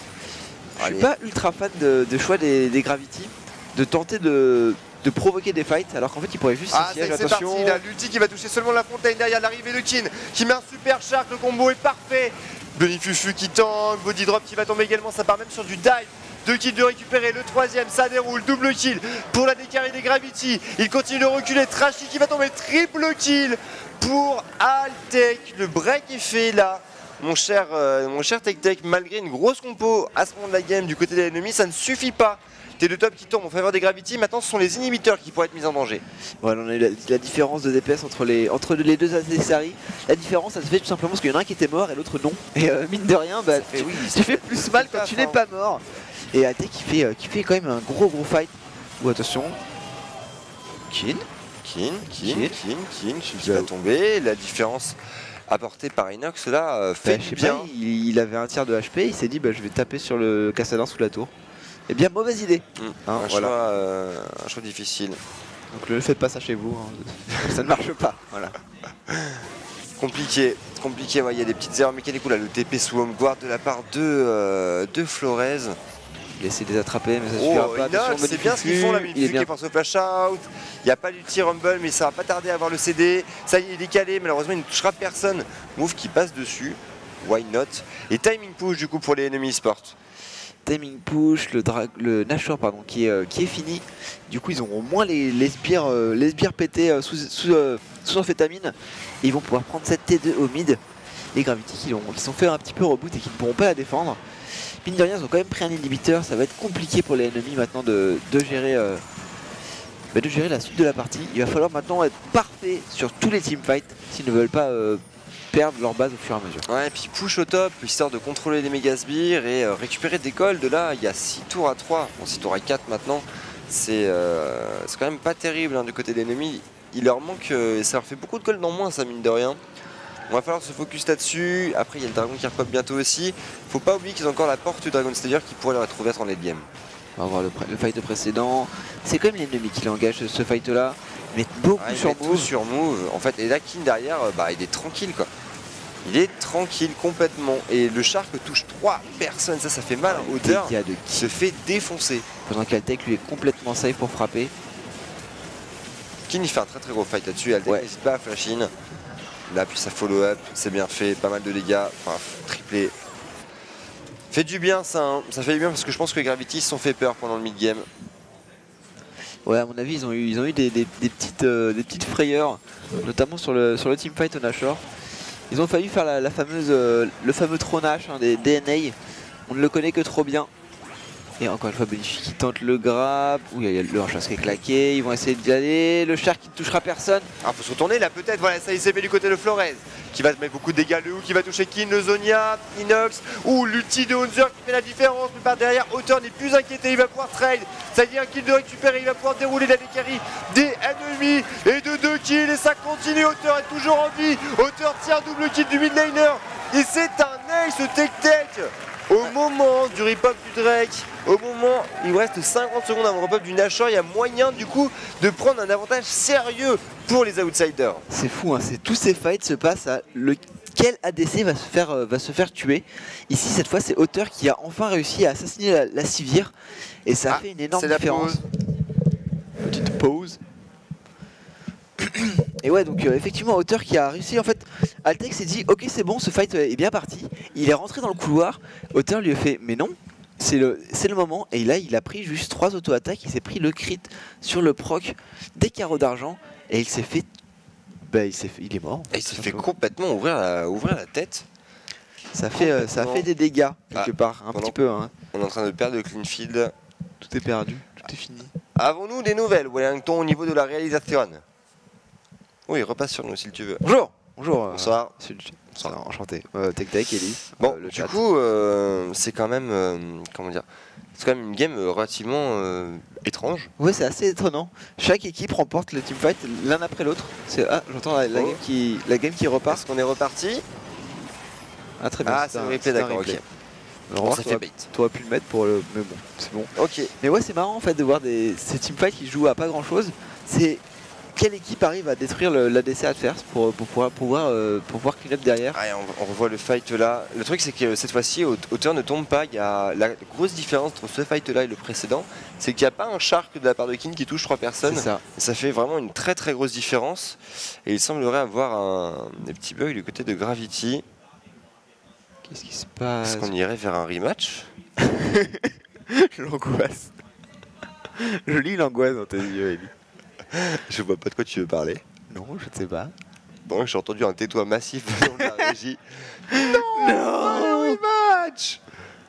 Je suis pas ultra fan de, de choix des, des Gravity, de tenter de, de provoquer des fights alors qu'en fait ils pourraient juste ah, siège, c'est parti, il a l'ulti qui va toucher seulement la fontaine derrière l'arrivée de Kin qui met un super shark, le combo est parfait. Bonifufu qui tank, body drop qui va tomber également, ça part même sur du dive. Deux kills de récupérer, le troisième, ça déroule, double kill pour la décarré des Gravity. Il continue de reculer, Trashy qui va tomber, triple kill pour Altec. Le break est fait là. Mon cher, euh, mon cher Tech Tech, malgré une grosse compo à ce moment de la game du côté des ennemis, ça ne suffit pas. T deux top qui tombe en faveur des Gravity, maintenant ce sont les inhibiteurs qui pourraient être mis en danger. Voilà, on a eu la, la différence de D P S entre les, entre les deux adversaires. La différence, ça se fait tout simplement parce qu'il y en a un qui était mort et l'autre non. Et euh, mine de rien, bah, tu, oui, tu fais plus mal quand tu n'es pas mort. Et A T qui fait, euh, qui fait quand même un gros gros fight. Ou attention. Kin Kin, Kin, Kin, Kin, qui va tomber. La différence apportée par Inox là euh, fait bah, du bien. Pas, il, il avait un tiers de H P, il s'est dit bah, je vais taper sur le Cassadin sous la tour. Eh bien mauvaise idée. Mmh. Hein, un, voilà. choix, euh, un choix difficile. Donc ne faites pas ça chez vous, hein. Ça ne marche pas. Voilà. Compliqué, compliqué, il ouais, y a des petites erreurs mécaniques. Là, le T P sous home guard de la part de, euh, de Flores. Il essaie de les attraper, mais ça oh, suffira pas. Inox, c'est bien ce qu'ils font là, Bonififu qui est pensé au flash out. Il n'y a pas d'ulti Rumble, mais ça va pas tarder à avoir le C D. Ça y est, il est calé, malheureusement il ne touchera personne. Move qui passe dessus. why not. Et timing push du coup pour les ennemis sport. Timing push, le, le Nashor pardon, qui est, euh, qui est fini. Du coup, ils auront moins les, les sbires euh, les sbires pétés euh, sous, sous, euh, sous amphétamine. Et ils vont pouvoir prendre cette T deux au mid. Les Gravity qui, ont, qui sont fait un petit peu reboot et qui ne pourront pas la défendre. Mine de rien, ils ont quand même pris un inhibiteur. Ça va être compliqué pour les ennemis maintenant de, de, gérer, euh, bah de gérer la suite de la partie. Il va falloir maintenant être parfait sur tous les teamfights s'ils ne veulent pas euh, perdre leur base au fur et à mesure. Ouais, et puis push au top, histoire de contrôler les méga sbires et euh, récupérer des golds. Là, il y a six tours à trois, bon six tours à quatre maintenant. C'est euh, quand même pas terrible hein, du côté des ennemis. Il leur manque, euh, ça leur fait beaucoup de gold en moins, ça mine de rien. On va falloir se focus là-dessus. Après, il y a le dragon qui repop bientôt aussi. Faut pas oublier qu'ils ont encore la porte du Dragon Slayer qui pourrait leur être ouverte en late game. On va voir le, le fight précédent. C'est quand même l'ennemi qui l'engage ce fight là. Ils mettent beaucoup Ah, sur met move. tout sur move. En fait, et là, Kin derrière, bah, il est tranquille quoi. Il est tranquille complètement. Et le Shark touche trois personnes. Ça, ça fait mal en hauteur. Il y a de qui se fait défoncer. Pendant qu'Altec lui est complètement safe pour frapper. Kin il fait un très très gros fight là-dessus. Altec Ouais. n'hésite pas à flash in. Là, puis ça follow up. C'est bien fait. Pas mal de dégâts. Enfin, triplé. Fait du bien ça. Hein. Ça fait du bien parce que je pense que les Gravity se sont fait peur pendant le mid-game. Ouais, à mon avis, ils ont eu, ils ont eu des, des, des, petites, euh, des petites frayeurs, notamment sur le, sur le teamfight au Nashor. Ils ont failli faire la, la fameuse, euh, le fameux tronage hein, des D N A. On ne le connaît que trop bien. Et encore une fois, Benichi qui tente le grab. Oui, il y a le chasse qui est claqué. Ils vont essayer d'y aller. Le Shark qui ne touchera personne. Ah, faut se retourner là peut-être. Voilà, ça il s'est fait du côté de Flores qui va te mettre beaucoup de dégâts. Le Hu qui va toucher Kin, le Zonia, Inox ou l'ulti de Hunter qui fait la différence. Mais par derrière, Hauteur n'est plus inquiété. Il va pouvoir trade. Ça y est, un kill de récupérer. Il va pouvoir dérouler la décarry des ennemis. Et de deux kills. Et ça continue. Hauteur est toujours en vie. Hauteur tire double kill du mid laner. Et c'est un ace tech-tech. Au moment du repop du Drake, au moment, il vous reste cinquante secondes avant le repop du Nashor, il y a moyen du coup de prendre un avantage sérieux pour les outsiders. C'est fou, hein, tous ces fights se passent à lequel A D C va se faire, euh, va se faire tuer. Ici, cette fois, c'est Hauteur qui a enfin réussi à assassiner la, la Sivir. Et ça Ah, fait une énorme c'est la différence. pause. Petite pause. Et ouais, donc euh, effectivement, Hauteur qui a réussi. En fait, Altec s'est dit ok, c'est bon, ce fight est bien parti. Il est rentré dans le couloir. Hauteur lui a fait mais non, c'est le, c'est le moment. Et là, il a pris juste trois auto-attaques. Il s'est pris le crit sur le proc des carreaux d'argent. Et il s'est fait. Bah, il, s'est fait il est mort. Et il s'est fait complètement ouvrir la, ouvrir la tête. Ça fait, euh, ça fait des dégâts quelque Ah, part, un pendant- petit peu. Hein. On est en train de perdre le clean field. Tout est perdu, tout est fini. Avons-nous des nouvelles, Wellington, au niveau de la réalisation? Oui, repasse sur nous si tu veux. Bonjour. Bonjour. euh, Bonsoir. monsieur le- Bonsoir, enchanté. Euh, Tech Tech, Ellie. Bon, euh, le du chat. coup, euh, c'est quand même, euh, comment dire, c'est quand même une game euh, relativement euh, étrange. Ouais, c'est assez étonnant. Chaque équipe remporte le teamfight l'un après l'autre. C'est ah, j'entends la, la Oh. game qui la game qui repart. Parce qu'on est reparti. Ah très bien. Ah, c'est c'est un- le replay, c'est un d'accord, ok. replay. On Alors, s'est t'aurais- fait bait. T'aurais pu le mettre pour le, mais bon, c'est bon. Ok. Mais ouais, c'est marrant en fait de voir des ces teamfights qui jouent à pas grand chose. C'est quelle équipe arrive à détruire l'A D C adverse pour, pour pouvoir pouvoir euh, pour pouvoir clean up derrière. Allez, on, on revoit le fight là. Le truc, c'est que cette fois-ci, Hauteur ne tombe pas. Il y a la grosse différence entre ce fight là et le précédent, c'est qu'il n'y a pas un Shark de la part de Kin qui touche trois personnes. C'est ça. Et ça fait vraiment une très très grosse différence. Et il semblerait avoir un, des petits bugs du côté de Gravity. Qu'est-ce qui se passe? Est-ce qu'on irait vers un rematch? L'angoisse. Je lis l'angoisse dans tes yeux, Ellie. Je vois pas de quoi tu veux parler. Non, je ne sais pas. Bon, j'ai entendu un tais-toi massif venant de la régie. Non, pas le rematch.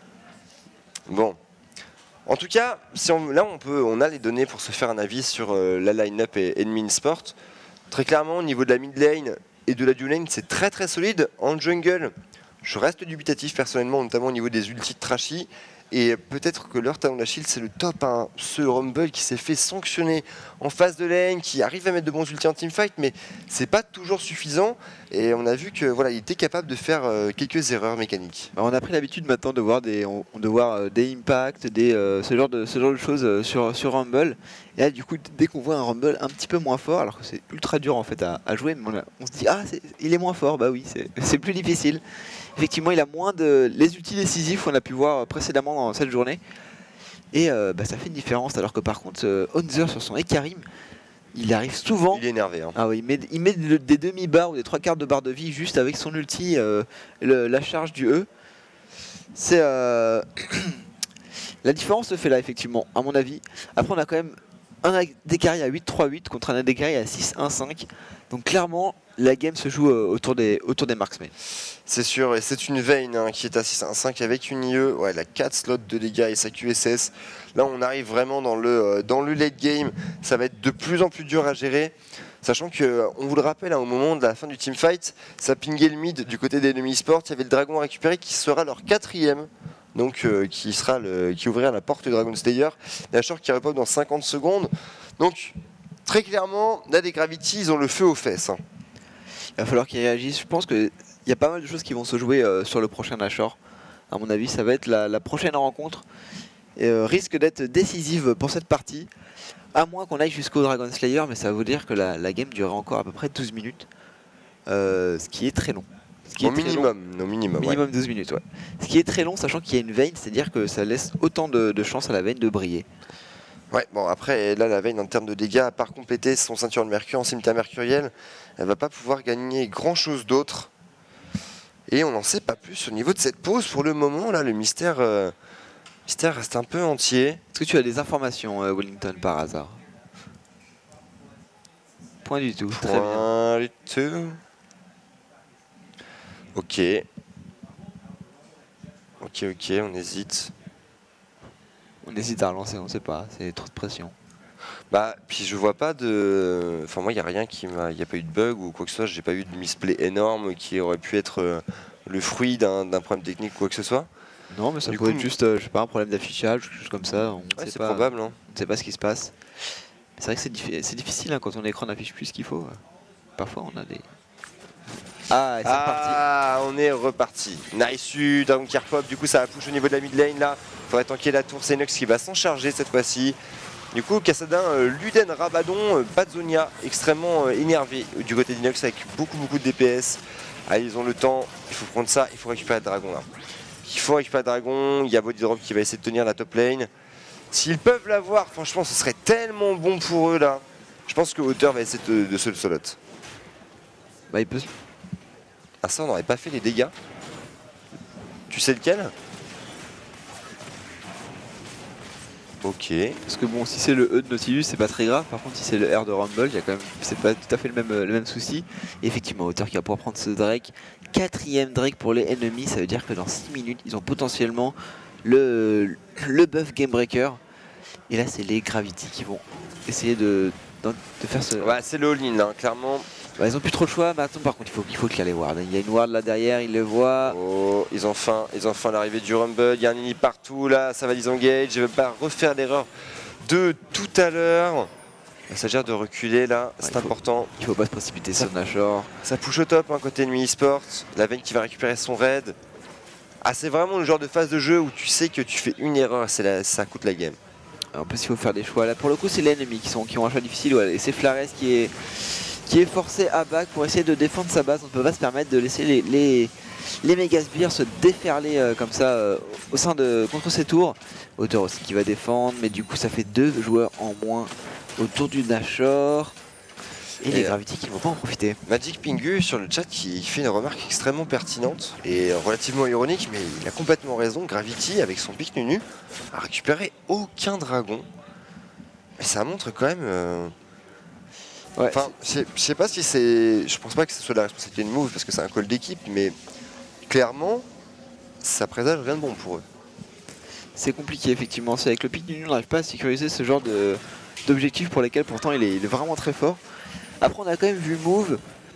Bon. En tout cas, si on, là on peut, on a les données pour se faire un avis sur euh, la line-up et Enemy Sport. Très clairement, au niveau de la mid lane et de la dual lane, c'est très très solide. En jungle, je reste dubitatif personnellement, notamment au niveau des ultis de Trashy. Et peut-être que leur talon d'Achille, c'est le top. Hein. Ce Rumble qui s'est fait sanctionner en phase de lane, qui arrive à mettre de bons ultis en teamfight, mais c'est pas toujours suffisant. Et on a vu que voilà, il était capable de faire euh, quelques erreurs mécaniques. Alors, on a pris l'habitude maintenant de voir des, on- de voir euh, des impacts, des, euh, ce, genre de, ce genre de choses euh, sur, sur Rumble. Et là, du coup, dès qu'on voit un Rumble un petit peu moins fort, alors que c'est ultra dur en fait à, à jouer, mais on, a- on se dit ah, c'est- il est moins fort. Bah oui, c'est c'est plus difficile. Effectivement, il a moins de les outils décisifs qu'on a pu voir précédemment dans cette journée. Et euh, bah, ça fait une différence. Alors que par contre, euh, Honzer sur son Ekarim il arrive souvent. Il est énervé. Hein. Ah oui, il met, il met le- des demi-barres ou des trois quarts de barre de vie juste avec son ulti, euh, le- la charge du E. C'est euh, la différence se fait là effectivement, à mon avis. Après on a quand même un A D carry à huit trois huit contre un A D carry à six un cinq. Donc clairement la game se joue euh, autour des, autour des marksmen. C'est sûr, et c'est une Vayne hein, qui est à six un cinq avec une I E. Ouais, elle a quatre slots de dégâts et sa Q S S. Là, on arrive vraiment dans le, euh, dans le late game. Ça va être de plus en plus dur à gérer. Sachant que, euh, on vous le rappelle, hein, au moment de la fin du teamfight, ça pingait le mid du côté des ennemis e-sport. Il y avait le dragon à récupérer qui sera leur quatrième. Donc, euh, qui, sera le, qui ouvrira la porte du Dragon Slayer. Nashor qui repop dans cinquante secondes. Donc, très clairement, là, des Gravity, ils ont le feu aux fesses. Hein. Il va falloir qu'ils réagissent. Je pense qu'il y a pas mal de choses qui vont se jouer euh, sur le prochain Nashor. À mon avis, ça va être la, la prochaine rencontre. Et, euh, risque d'être décisive pour cette partie. À moins qu'on aille jusqu'au Dragon Slayer, mais ça veut dire que la, la game durera encore à peu près douze minutes. Euh, ce qui est très long. Ce qui Au est très minimum, au minimum. long. Minimum douze minutes, ouais. Ce qui est très long, sachant qu'il y a une Vayne, c'est-à-dire que ça laisse autant de, de chance à la Vayne de briller. Ouais, bon après, là, la Vayne, en termes de dégâts, à part compléter son ceinture de mercure en cimetière mercuriel, elle va pas pouvoir gagner grand-chose d'autre. Et on n'en sait pas plus au niveau de cette pause. Pour le moment, là, le mystère, euh, mystère reste un peu entier. Est-ce que tu as des informations, euh, Wellington, par hasard? Point du tout. Très bien. Point du tout. Ok. Ok, ok, on hésite. On hésite à relancer, on sait pas, c'est trop de pression. Bah, puis je vois pas de. Enfin, moi, il n'y a rien qui m'a. Il n'y a pas eu de bug ou quoi que ce soit. J'ai pas eu de misplay énorme qui aurait pu être euh, le fruit d'un d'un problème technique ou quoi que ce soit. Non, mais ça Du peut être coup, juste, euh, je sais pas, un problème d'affichage, quelque chose comme ça. On Ouais, sait c'est pas, probable. Hein. on ne sait pas ce qui se passe. C'est vrai que c'est diffi- c'est difficile hein, quand ton écran n'affiche plus ce qu'il faut. Parfois, on a des. Ah, et c'est reparti. Ah, on est reparti. Nice, Dragon qui repop. Du coup, ça va push au niveau de la mid lane là. Faudrait tanker la tour. C'est Inox qui va s'en charger cette fois-ci. Du coup, Kassadin, euh, Luden, Rabadon, euh, Badzonia, extrêmement euh, énervé du côté d'Inox avec beaucoup beaucoup de D P S. Ah, ils ont le temps, il faut prendre ça, il faut récupérer le dragon là. Il faut récupérer le dragon, il y a Body Drop qui va essayer de tenir la top lane. S'ils peuvent l'avoir, franchement, ce serait tellement bon pour eux là. Je pense que Hauteur va essayer de, de se le solo. Bah, il peut... Ah, ça, on n'aurait pas fait les dégâts. Tu sais lequel? Ok. Parce que bon, si c'est le E de Nautilus, c'est pas très grave. Par contre, si c'est le R de Rumble, il y a quand même, c'est pas tout à fait le même, le même souci. Et effectivement, Hauteur qui va pouvoir prendre ce Drake. Quatrième Drake pour les ennemis, ça veut dire que dans six minutes, ils ont potentiellement le, le buff Game Breaker. Et là, c'est les Gravity qui vont essayer de, de, de faire ce. Ouais, c'est le all-in, hein, clairement. Bah, ils ont plus trop le choix. Maintenant, par contre, il faut, il faut clear les wards. Il y a une ward là derrière, ils le voient. Oh, ils ont faim, ils ont faim l'arrivée du Rumble. Il y a un Nini partout là, ça va disengage. Je ne veux pas refaire l'erreur de tout à l'heure. Il s'agit de reculer là, c'est il faut- important. Il faut pas se précipiter sur Nashor. Ça push au top, hein, côté ennemi e-sport. La Vayne qui va récupérer son raid. Ah, c'est vraiment le genre de phase de jeu où tu sais que tu fais une erreur, c'est la- ça coûte la game. En plus, il faut faire des choix. Là, pour le coup, c'est l'ennemi qui, sont, qui ont un choix difficile. Ouais. Et c'est Flares qui est, qui est forcé à back pour essayer de défendre sa base. On ne peut pas se permettre de laisser les, les, les méga sbires se déferler euh, comme ça euh, au sein de contre ses tours. Hauteur aussi qui va défendre, mais du coup, ça fait deux joueurs en moins autour du Nashor. Et, Et les euh, Gravity qui vont pas en profiter. Magic Pingu sur le chat qui fait une remarque extrêmement pertinente et relativement ironique, mais il a complètement raison. Gravity, avec son pic Nunu, a récupéré aucun dragon. Et ça montre quand même. euh, Ouais, Enfin, je sais- je sais pas si c'est. Je pense pas que ce soit la responsabilité de Move parce que c'est un call d'équipe, mais clairement, ça présage rien de bon pour eux. c'est compliqué effectivement. C'est avec le pic du nul, on n'arrive pas à sécuriser ce genre de- d'objectifs pour lesquels pourtant il est, il est vraiment très fort. Après, on a quand même vu Move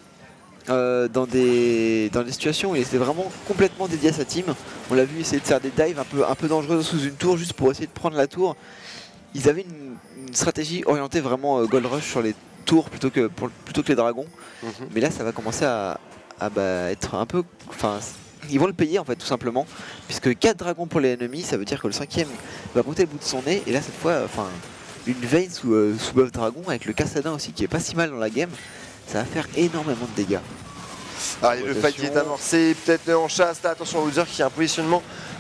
euh, dans, des, dans des situations où il était vraiment complètement dédié à sa team. On l'a vu essayer de faire des dives un peu, un peu dangereuses sous une tour juste pour essayer de prendre la tour. Ils avaient une, une stratégie orientée vraiment euh, gold rush sur les tours plutôt que, pour, plutôt que les dragons. Mhm. Mais là, ça va commencer à, à bah, être un peu. Enfin, ils vont le payer en fait, tout simplement. Puisque quatre dragons pour les ennemis, ça veut dire que le cinquième va monter le bout de son nez. Et là, cette fois, enfin, une Vayne sous, euh, sous buff dragon avec le Kassadin aussi qui est pas si mal dans la game. Ça va faire énormément de dégâts. Allez, le fight qui est amorcé, peut-être en chasse, là, attention au Hauser qui a un positionnement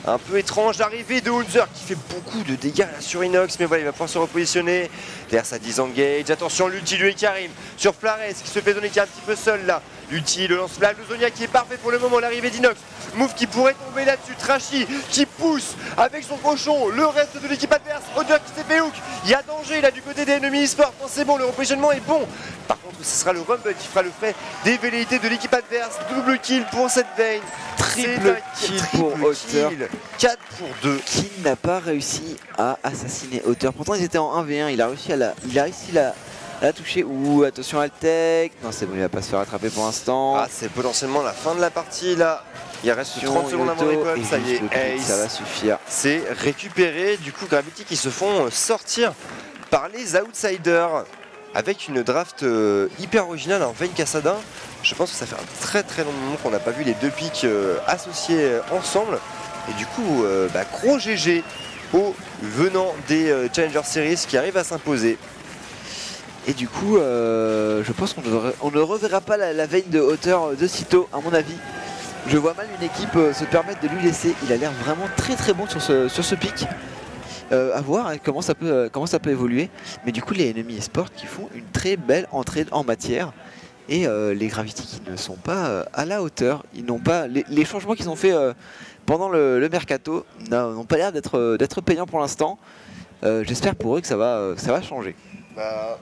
un peu étrange. L'arrivée de Hunzer qui fait beaucoup de dégâts là, sur Inox, mais voilà, il va pouvoir se repositionner. Derrière ça disengage. Attention, l'ulti de Karim sur Flares qui se fait donner qui est un petit peu seul là. L'ulti, le lance-flamme, le Zonia qui est parfait pour le moment. L'arrivée d'Inox. Move qui pourrait tomber là-dessus. Trashy qui pousse avec son cochon le reste de l'équipe adverse. Hunzer qui s'est fait hook. Il y a danger là du côté des ennemis e-sport. Non, c'est bon, le repositionnement est bon. Par contre, ce sera le Rumble qui fera le frais des velléités de l'équipe adverse. Double kill pour cette Vayne. Triple kill pour Hunter. quatre pour deux. Qui n'a pas réussi à assassiner Hunter. Pourtant, ils étaient en un v un. Il a réussi à la, il a réussi la, à la toucher. Ouh, attention à tech. Non, c'est bon, il va pas se faire attraper pour l'instant. Ah, c'est potentiellement la fin de la partie là. Il reste trente secondes avant l'époque. Ça y est, Ace. Ça va suffire. C'est récupéré. Du coup, Gravity qui se font sortir par les outsiders. Avec une draft euh, hyper originale en Vayne Kassadin. Je pense que ça fait un très très long moment qu'on n'a pas vu les deux pics euh, associés euh, ensemble. Et du coup, euh, bah, gros G G au venant des euh, Challenger Series qui arrive à s'imposer. Et du coup, euh, je pense qu'on ne, on ne reverra pas la, la Vayne de hauteur de sitôt, à mon avis. Je vois mal une équipe euh, se permettre de lui laisser. Il a l'air vraiment très très bon sur ce, sur ce pic. Euh, à voir hein, comment, ça peut, euh, comment ça peut évoluer. Mais du coup, les ennemis e-sport qui font une très belle entrée en matière. Et euh, les Gravity qui ne sont pas euh, à la hauteur. Ils n'ont pas les, les changements qu'ils ont fait euh, pendant le, le mercato n'ont pas l'air d'être euh, d'être payants pour l'instant. Euh, J'espère pour eux que ça va, euh, ça va changer. Bah,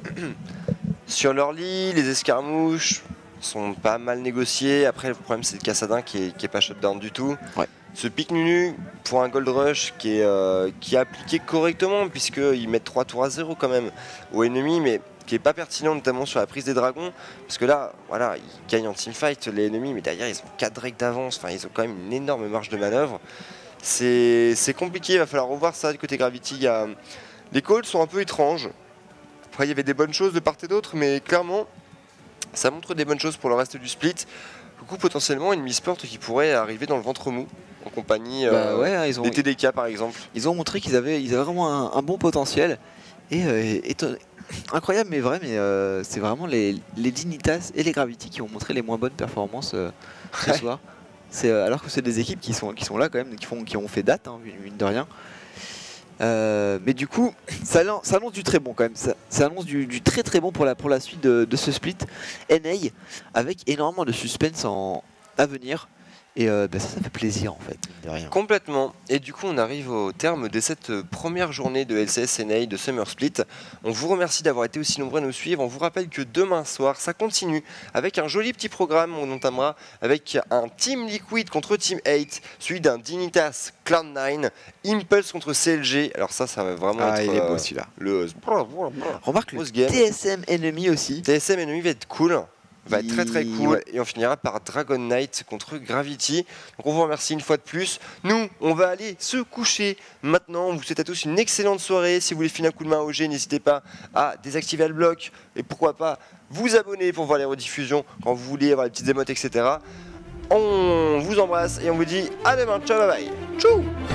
sur leur lit, les escarmouches sont pas mal négociés. Après, le problème, c'est le Kassadin qui est, qui est pas shutdown du tout. Ouais. Ce pic Nunu pour un Gold Rush qui est, euh, qui est appliqué correctement, puisqu'ils mettent trois tours à zéro quand même aux ennemis, mais qui est pas pertinent, notamment sur la prise des dragons. Parce que là, voilà, ils gagnent en teamfight les ennemis, mais derrière, ils ont quatre drakes d'avance. Enfin, ils ont quand même une énorme marge de manœuvre. C'est compliqué, il va falloir revoir ça du côté Gravity. Il y a... Les calls sont un peu étranges. Après, il y avait des bonnes choses de part et d'autre, mais clairement, ça montre des bonnes choses pour le reste du split. Du coup, potentiellement, une Misport qui pourrait arriver dans le ventre mou, en compagnie bah euh, ouais, ils ont, des T D K par exemple. Ils ont montré qu'ils avaient, ils avaient vraiment un, un bon potentiel. Et euh, éton... incroyable, mais vrai, mais euh, c'est vraiment les, les Dignitas et les Gravity qui ont montré les moins bonnes performances euh, ce ouais. soir. Euh, alors que c'est des équipes qui sont, qui sont là quand même, qui, font, qui ont fait date, hein, mine de rien. Euh, mais du coup, ça, ça annonce du très bon quand même. Ça, ça annonce du, du très très bon pour la, pour la suite de, de ce split N A avec énormément de suspense en, à venir. Et euh, bah ça, ça fait plaisir en fait, de rien. Complètement. Et du coup, on arrive au terme de cette première journée de L C S N A de Summer Split. On vous remercie d'avoir été aussi nombreux à nous suivre. On vous rappelle que demain soir, ça continue avec un joli petit programme. On entamera avec un Team Liquid contre Team huit, suivi d'un Dignitas Cloud nine, Impulse contre C L G. Alors ça, ça va vraiment ah, être... il est beau celui-là. Le... Remarque le T S M ennemi aussi. T S M ennemi va être cool. Va être très très cool. Ouais. Et on finira par Dragon Knight contre Gravity. Donc on vous remercie une fois de plus. Nous, on va aller se coucher maintenant. On vous souhaite à tous une excellente soirée. Si vous voulez filer un coup de main au G, n'hésitez pas à désactiver le bloc. Et pourquoi pas vous abonner pour voir les rediffusions quand vous voulez avoir les petites émotes, et cetera. On vous embrasse et on vous dit à demain. Ciao, bye bye. Tchou.